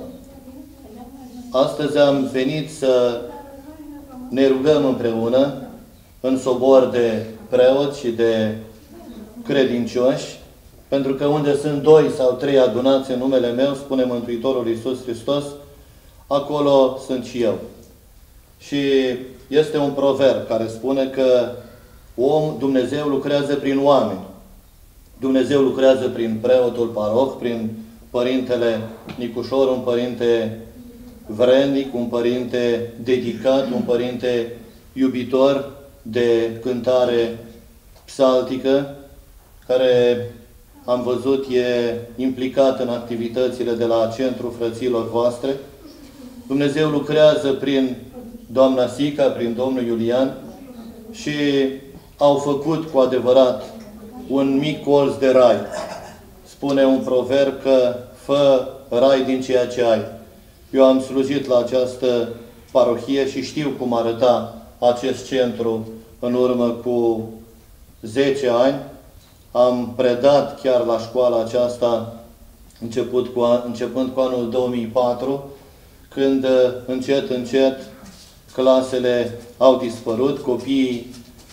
Astăzi am venit să ne rugăm împreună în sobor de preoți și de credincioși, pentru că unde sunt 2 sau 3 adunați în numele meu, spune Mântuitorul Iisus Hristos, acolo sunt și eu. Și este un proverb care spune că Dumnezeu lucrează prin oameni. Dumnezeu lucrează prin preotul paroh, prin Părintele Nicușor, un părinte vrednic, un părinte dedicat, un părinte iubitor de cântare psaltică, care am văzut e implicat în activitățile de la Centrul Frăților voastre. Dumnezeu lucrează prin doamna Sica, prin domnul Iulian și au făcut cu adevărat un mic colț de rai. Spune un proverb că fă rai din ceea ce ai. Eu am slujit la această parohie și știu cum arăta acest centru în urmă cu 10 ani. Am predat chiar la școala aceasta începând cu anul 2004, când încet, încet clasele au dispărut, copiii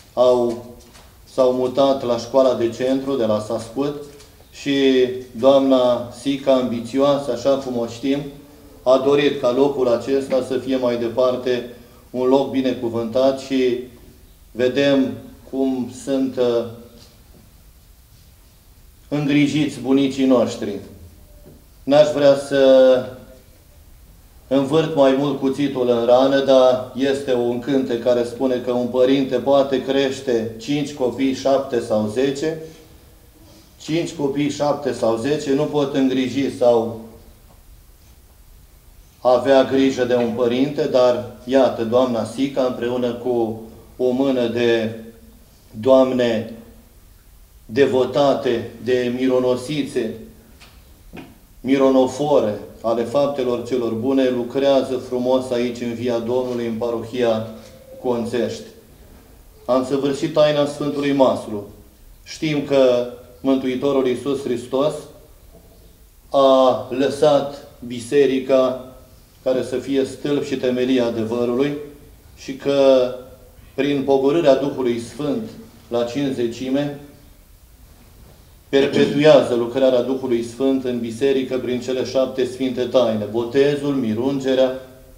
s-au mutat la școala de centru de la Sascut și doamna Sica, ambițioasă, așa cum o știm, a dorit ca locul acesta să fie mai departe un loc binecuvântat și vedem cum sunt îngrijiți bunicii noștri. N-aș vrea să învârt mai mult cuțitul în rană, dar este un cântec care spune că un părinte poate crește 5 copii, 7 sau 10. 5 copii, 7 sau 10 nu pot îngriji sau avea grijă de un părinte, dar iată, doamna Sica, împreună cu o mână de doamne devotate, de mironosițe, mironofore, ale faptelor celor bune lucrează frumos aici în Via Domnului, în parohia Conțești. Am săvârșit taina Sfântului Maslu. Știm că Mântuitorul Iisus Hristos a lăsat biserica care să fie stâlp și temelia adevărului și că prin pogorârea Duhului Sfânt la Cincizecime perpetuează lucrarea Duhului Sfânt în biserică prin cele 7 sfinte taine: botezul, mirungerea,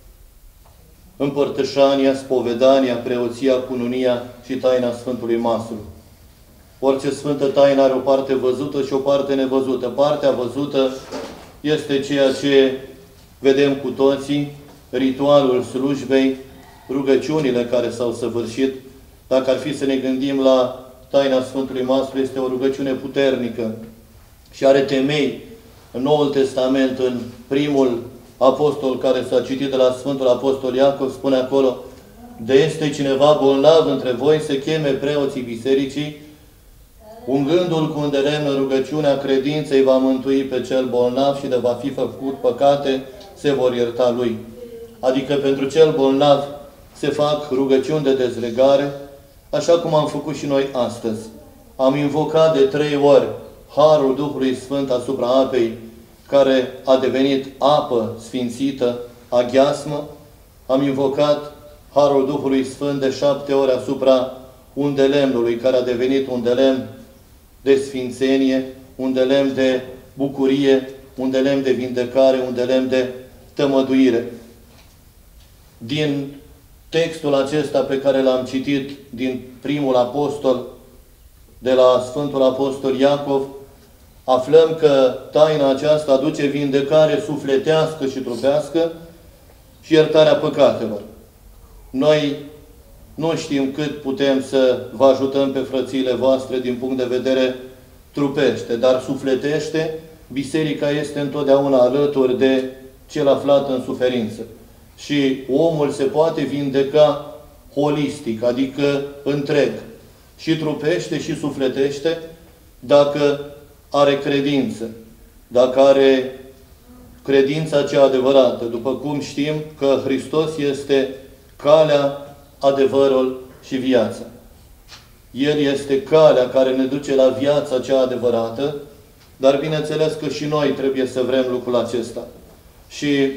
împărtășania, spovedania, preoția, cununia și taina Sfântului Maslu. Orice sfântă taină are o parte văzută și o parte nevăzută. Partea văzută este ceea ce vedem cu toții, ritualul slujbei, rugăciunile care s-au săvârșit. Dacă ar fi să ne gândim la taina Sfântului Maslu, este o rugăciune puternică și are temei în Noul Testament, în primul apostol care s-a citit de la Sfântul Apostol Iacov, spune acolo: de este cineva bolnav între voi, să cheme preoții bisericii, ungându-l cu îndelemn în rugăciunea credinței, va mântui pe cel bolnav și de va fi făcut păcate, se vor ierta lui. Adică pentru cel bolnav se fac rugăciuni de dezlegare, așa cum am făcut și noi astăzi. Am invocat de 3 ori harul Duhului Sfânt asupra apei, care a devenit apă sfințită, aghiasmă. Am invocat harul Duhului Sfânt de 7 ori asupra undelemnului, care a devenit un de lemn de sfințenie, un de lemn de bucurie, un de lemn de vindecare, un de lemn de tămăduire. Din textul acesta pe care l-am citit din primul apostol, de la Sfântul Apostol Iacov, aflăm că taina aceasta aduce vindecare sufletească și trupească și iertarea păcatelor. Noi nu știm cât putem să vă ajutăm pe frățiile voastre din punct de vedere trupește, dar sufletește, biserica este întotdeauna alături de cel aflat în suferință. Și omul se poate vindeca holistic, adică întreg, și trupește și sufletește, dacă are credință, dacă are credința cea adevărată. După cum știm că Hristos este calea, adevărul și viața. El este calea care ne duce la viața cea adevărată, dar bineînțeles că și noi trebuie să vrem lucrul acesta. Și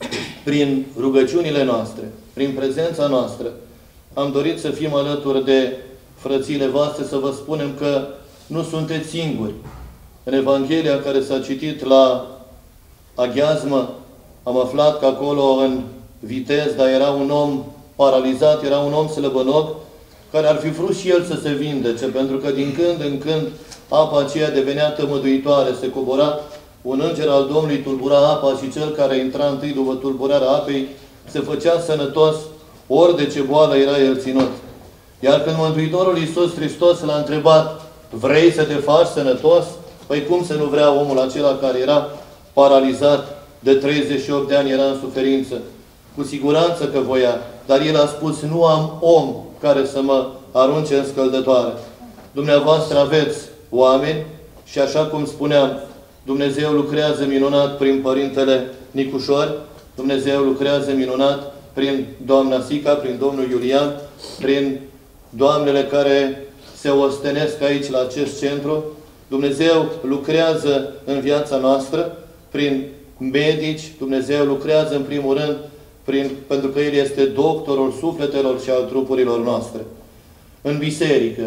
prin rugăciunile noastre, prin prezența noastră, am dorit să fim alături de frățiile voastre, să vă spunem că nu sunteți singuri. În Evanghelia care s-a citit la aghiazmă, am aflat că acolo în Vitezda era un om paralizat, era un om slăbănoc, care ar fi vrut și el să se vindece, pentru că din când în când apa aceea devenea tămăduitoare, se cobora, un înger al Domnului tulbura apa și cel care intra întâi după tulburarea apei se făcea sănătos, ori de ce boală era el ținut. Iar când Mântuitorul Iisus Hristos l-a întrebat: vrei să te faci sănătos? Păi cum să nu vrea omul acela care era paralizat de 38 de ani, era în suferință? Cu siguranță că voia, dar el a spus: nu am om care să mă arunce în scăldătoare. Dumneavoastră aveți oameni și, așa cum spuneam, Dumnezeu lucrează minunat prin Părintele Nicușor, Dumnezeu lucrează minunat prin doamna Sica, prin domnul Iulian, prin doamnele care se ostenesc aici la acest centru. Dumnezeu lucrează în viața noastră prin medici, Dumnezeu lucrează în primul rând pentru că El este doctorul sufletelor și al trupurilor noastre. În biserică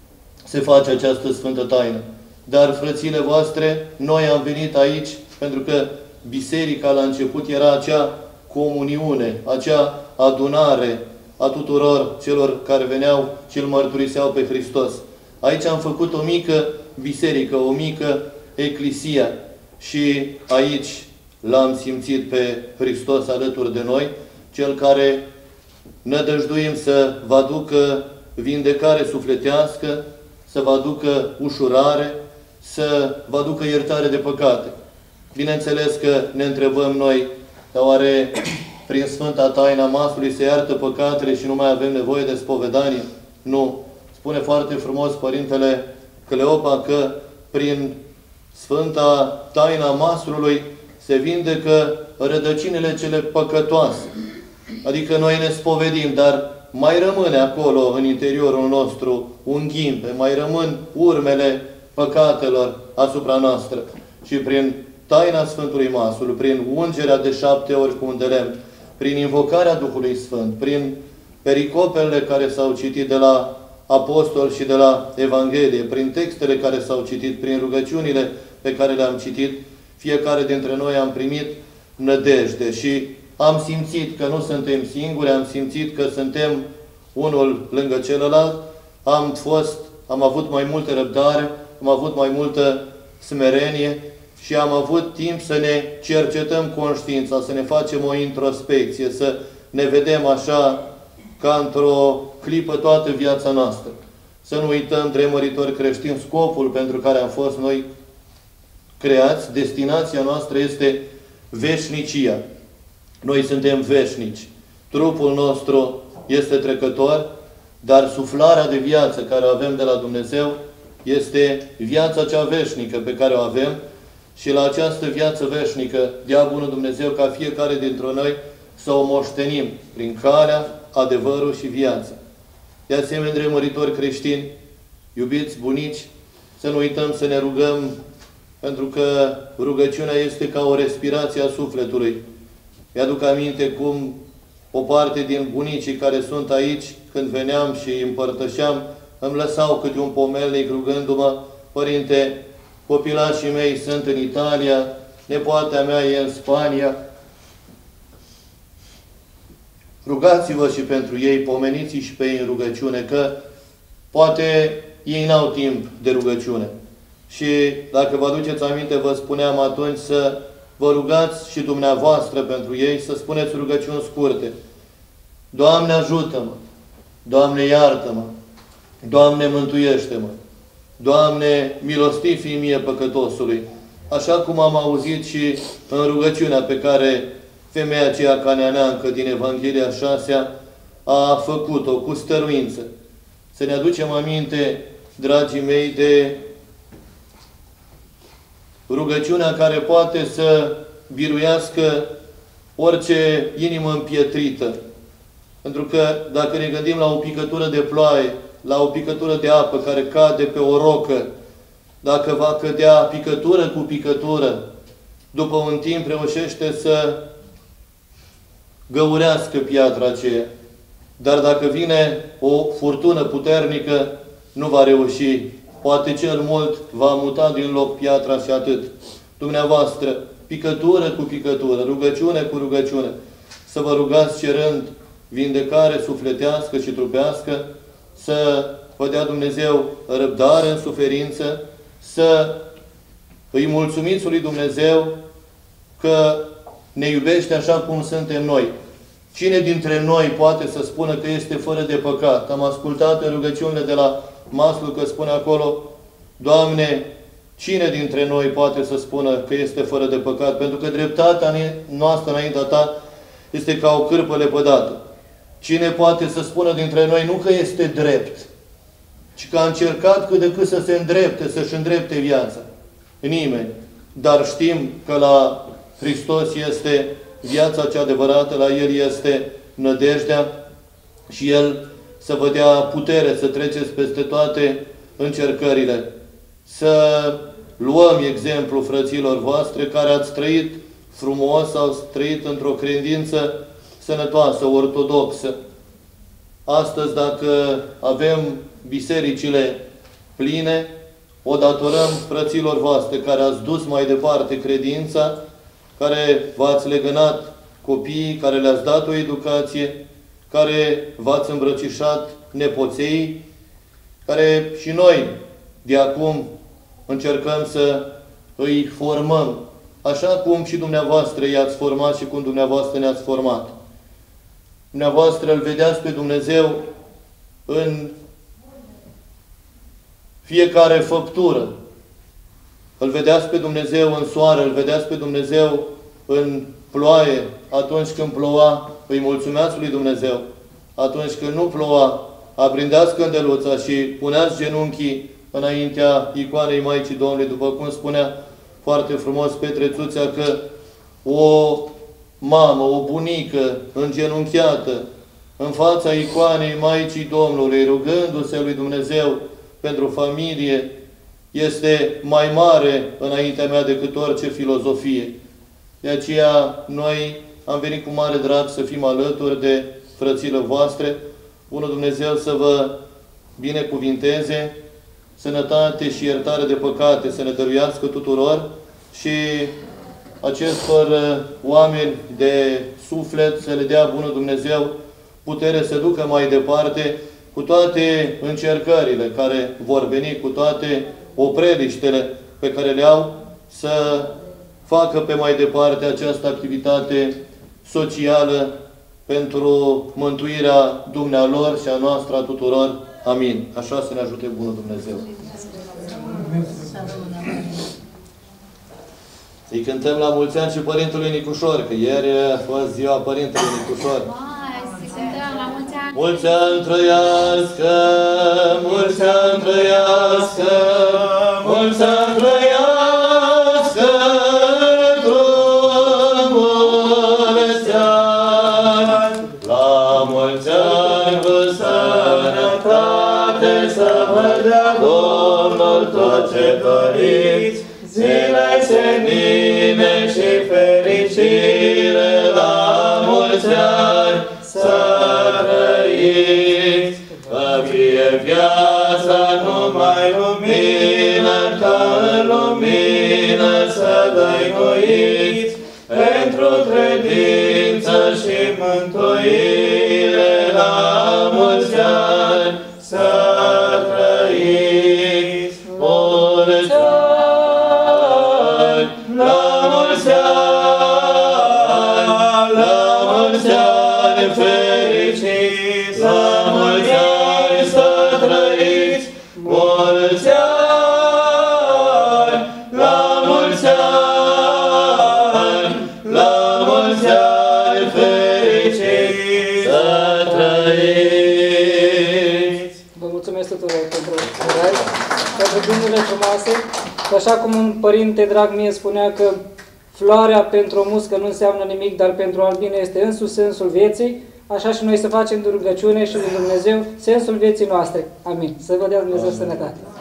se face această sfântă taină. Dar, frățile voastre, noi am venit aici pentru că biserica la început era acea comuniune, acea adunare a tuturor celor care veneau și îl mărturiseau pe Hristos. Aici am făcut o mică biserică, o mică eclesia și aici l-am simțit pe Hristos alături de noi, Cel care nădăjduim să vă aducă vindecare sufletească, să vă aducă ușurare, să vă aducă iertare de păcate. Bineînțeles că ne întrebăm noi, dar oare prin Sfânta Taina Maslului se iartă păcatele și nu mai avem nevoie de spovedanie? Nu. Spune foarte frumos Părintele Cleopa că prin Sfânta Taina Maslului se vindecă rădăcinile cele păcătoase. Adică noi ne spovedim, dar mai rămâne acolo în interiorul nostru un ghimpe, mai rămân urmele păcatelor asupra noastră. Și prin taina Sfântului Masului, prin ungerea de 7 ori cu un de lemn, prin invocarea Duhului Sfânt, prin pericopele care s-au citit de la apostol și de la Evanghelie, prin textele care s-au citit, prin rugăciunile pe care le-am citit, fiecare dintre noi am primit nădejde și am simțit că nu suntem singuri, am simțit că suntem unul lângă celălalt, am avut mai multă răbdare, am avut mai multă smerenie și am avut timp să ne cercetăm conștiința, să ne facem o introspecție, să ne vedem așa ca într-o clipă toată viața noastră. Să nu uităm, dremăritori creștini, scopul pentru care am fost noi creați, destinația noastră este veșnicia. Noi suntem veșnici. Trupul nostru este trecător, dar suflarea de viață care o avem de la Dumnezeu este viața cea veșnică pe care o avem și la această viață veșnică dea bunul Dumnezeu ca fiecare dintre noi să o moștenim prin calea, adevărul și viața. De asemenea, dremăritori creștini, iubiți bunici, să nu uităm să ne rugăm, pentru că rugăciunea este ca o respirație a sufletului. Mi-aduc aminte cum o parte din bunicii care sunt aici, când veneam și împărtășeam, îmi lăsau câte un pomelnic rugându-mă: Părinte, copilașii mei sunt în Italia, nepoata mea e în Spania. Rugați-vă și pentru ei, pomeniți și pe ei în rugăciune, că poate ei n-au timp de rugăciune. Și dacă vă aduceți aminte, vă spuneam atunci să vă rugați și dumneavoastră pentru ei, să spuneți rugăciuni scurte. Doamne, ajută-mă! Doamne, iartă-mă! Doamne, mântuiește-mă! Doamne, milostiv fii mie păcătosului! Așa cum am auzit și în rugăciunea pe care femeia aceea caneaneancă din Evanghelia 6 a făcut-o cu stăruință. Să ne aducem aminte, dragii mei, de rugăciunea care poate să biruiască orice inimă împietrită. Pentru că dacă ne gândim la o picătură de ploaie, la o picătură de apă care cade pe o rocă, dacă va cădea picătură cu picătură, după un timp reușește să găurească piatra aceea. Dar dacă vine o furtună puternică, nu va reuși. Poate cel mult va muta din loc piatra și atât. Dumneavoastră, picătură cu picătură, rugăciune cu rugăciune, să vă rugați cerând vindecare sufletească și trupească, să vă dea Dumnezeu răbdare în suferință, să îi mulțumiți lui Dumnezeu că ne iubește așa cum suntem noi. Cine dintre noi poate să spună că este fără de păcat? Am ascultat în rugăciunile de la Maslu că spune acolo: Doamne, cine dintre noi poate să spună că este fără de păcat? Pentru că dreptatea noastră înaintea Ta este ca o cârpă lepădată. Cine poate să spună dintre noi nu că este drept, ci că a încercat cât de cât să se îndrepte, să-și îndrepte viața? Nimeni. Dar știm că la Hristos este viața cea adevărată, la El este nădejdea și El să vă dea putere să treceți peste toate încercările. Să luăm exemplu frăților voastre care ați trăit frumos, ați trăit într-o credință sănătoasă, ortodoxă. Astăzi, dacă avem bisericile pline, o datorăm frăților voastre care ați dus mai departe credința, care v-ați legănat copiii, care le-ați dat o educație, care v-ați îmbrăcișat nepoței, care și noi de acum încercăm să îi formăm, așa cum și dumneavoastră i-ați format și cum dumneavoastră ne-ați format. Dumneavoastră îl vedeați pe Dumnezeu în fiecare făptură. Îl vedeați pe Dumnezeu în soare, îl vedeați pe Dumnezeu în ploaie. Atunci când ploua, îi mulțumeați lui Dumnezeu. Atunci când nu ploua, aprindeați cândeluța și puneați genunchii înaintea icoanei Maicii Domnului, după cum spunea foarte frumos Petre Țuțea, că o mamă, o bunică îngenunchiată în fața icoanei Maicii Domnului, rugându-se lui Dumnezeu pentru familie, este mai mare înaintea mea decât orice filozofie. De aceea noi am venit cu mare drag să fim alături de frățile voastre. Bunul Dumnezeu să vă binecuvinteze, sănătate și iertare de păcate să ne dăruiască tuturor și acestor oameni de suflet să le dea Bunul Dumnezeu putere să ducă mai departe cu toate încercările care vor veni, cu toate opreliștele pe care le au, să facă pe mai departe această activitate socială pentru mântuirea dumnealor și a noastră a tuturor. Amin. Așa să ne ajute Bunul Dumnezeu. Îi cântăm la mulți ani și Părintelui Nicușor, că ieri a fost ziua Părintelui Nicușor. Mulți ani trăiască, mulți ani trăiască, mulți ani trăiască, mulți ani, la mulți ani cu sănătate să vă dea Domnul tot ce doriți, zile senine și fericire, la mulți ani să trăiți, că fie viața numai lumină, ca în lumină să dăinuiți, pentru credință și mântuire, la mulți ani să trăiți. Mulți ani, la mulți ani, la mulți ani fericiți, la mulți ani să trăiți. Mulți ani, la mulți ani, la mulți ani fericiți să trăiți. Vă mulțumesc tuturor pentru gândurile frumoase. Și așa cum un părinte drag mie spunea că floarea pentru o muscă nu înseamnă nimic, dar pentru albine este însuși sensul vieții, așa și noi să facem de rugăciune și de Dumnezeu sensul vieții noastre. Amin. Să vă dea Dumnezeu sănătate.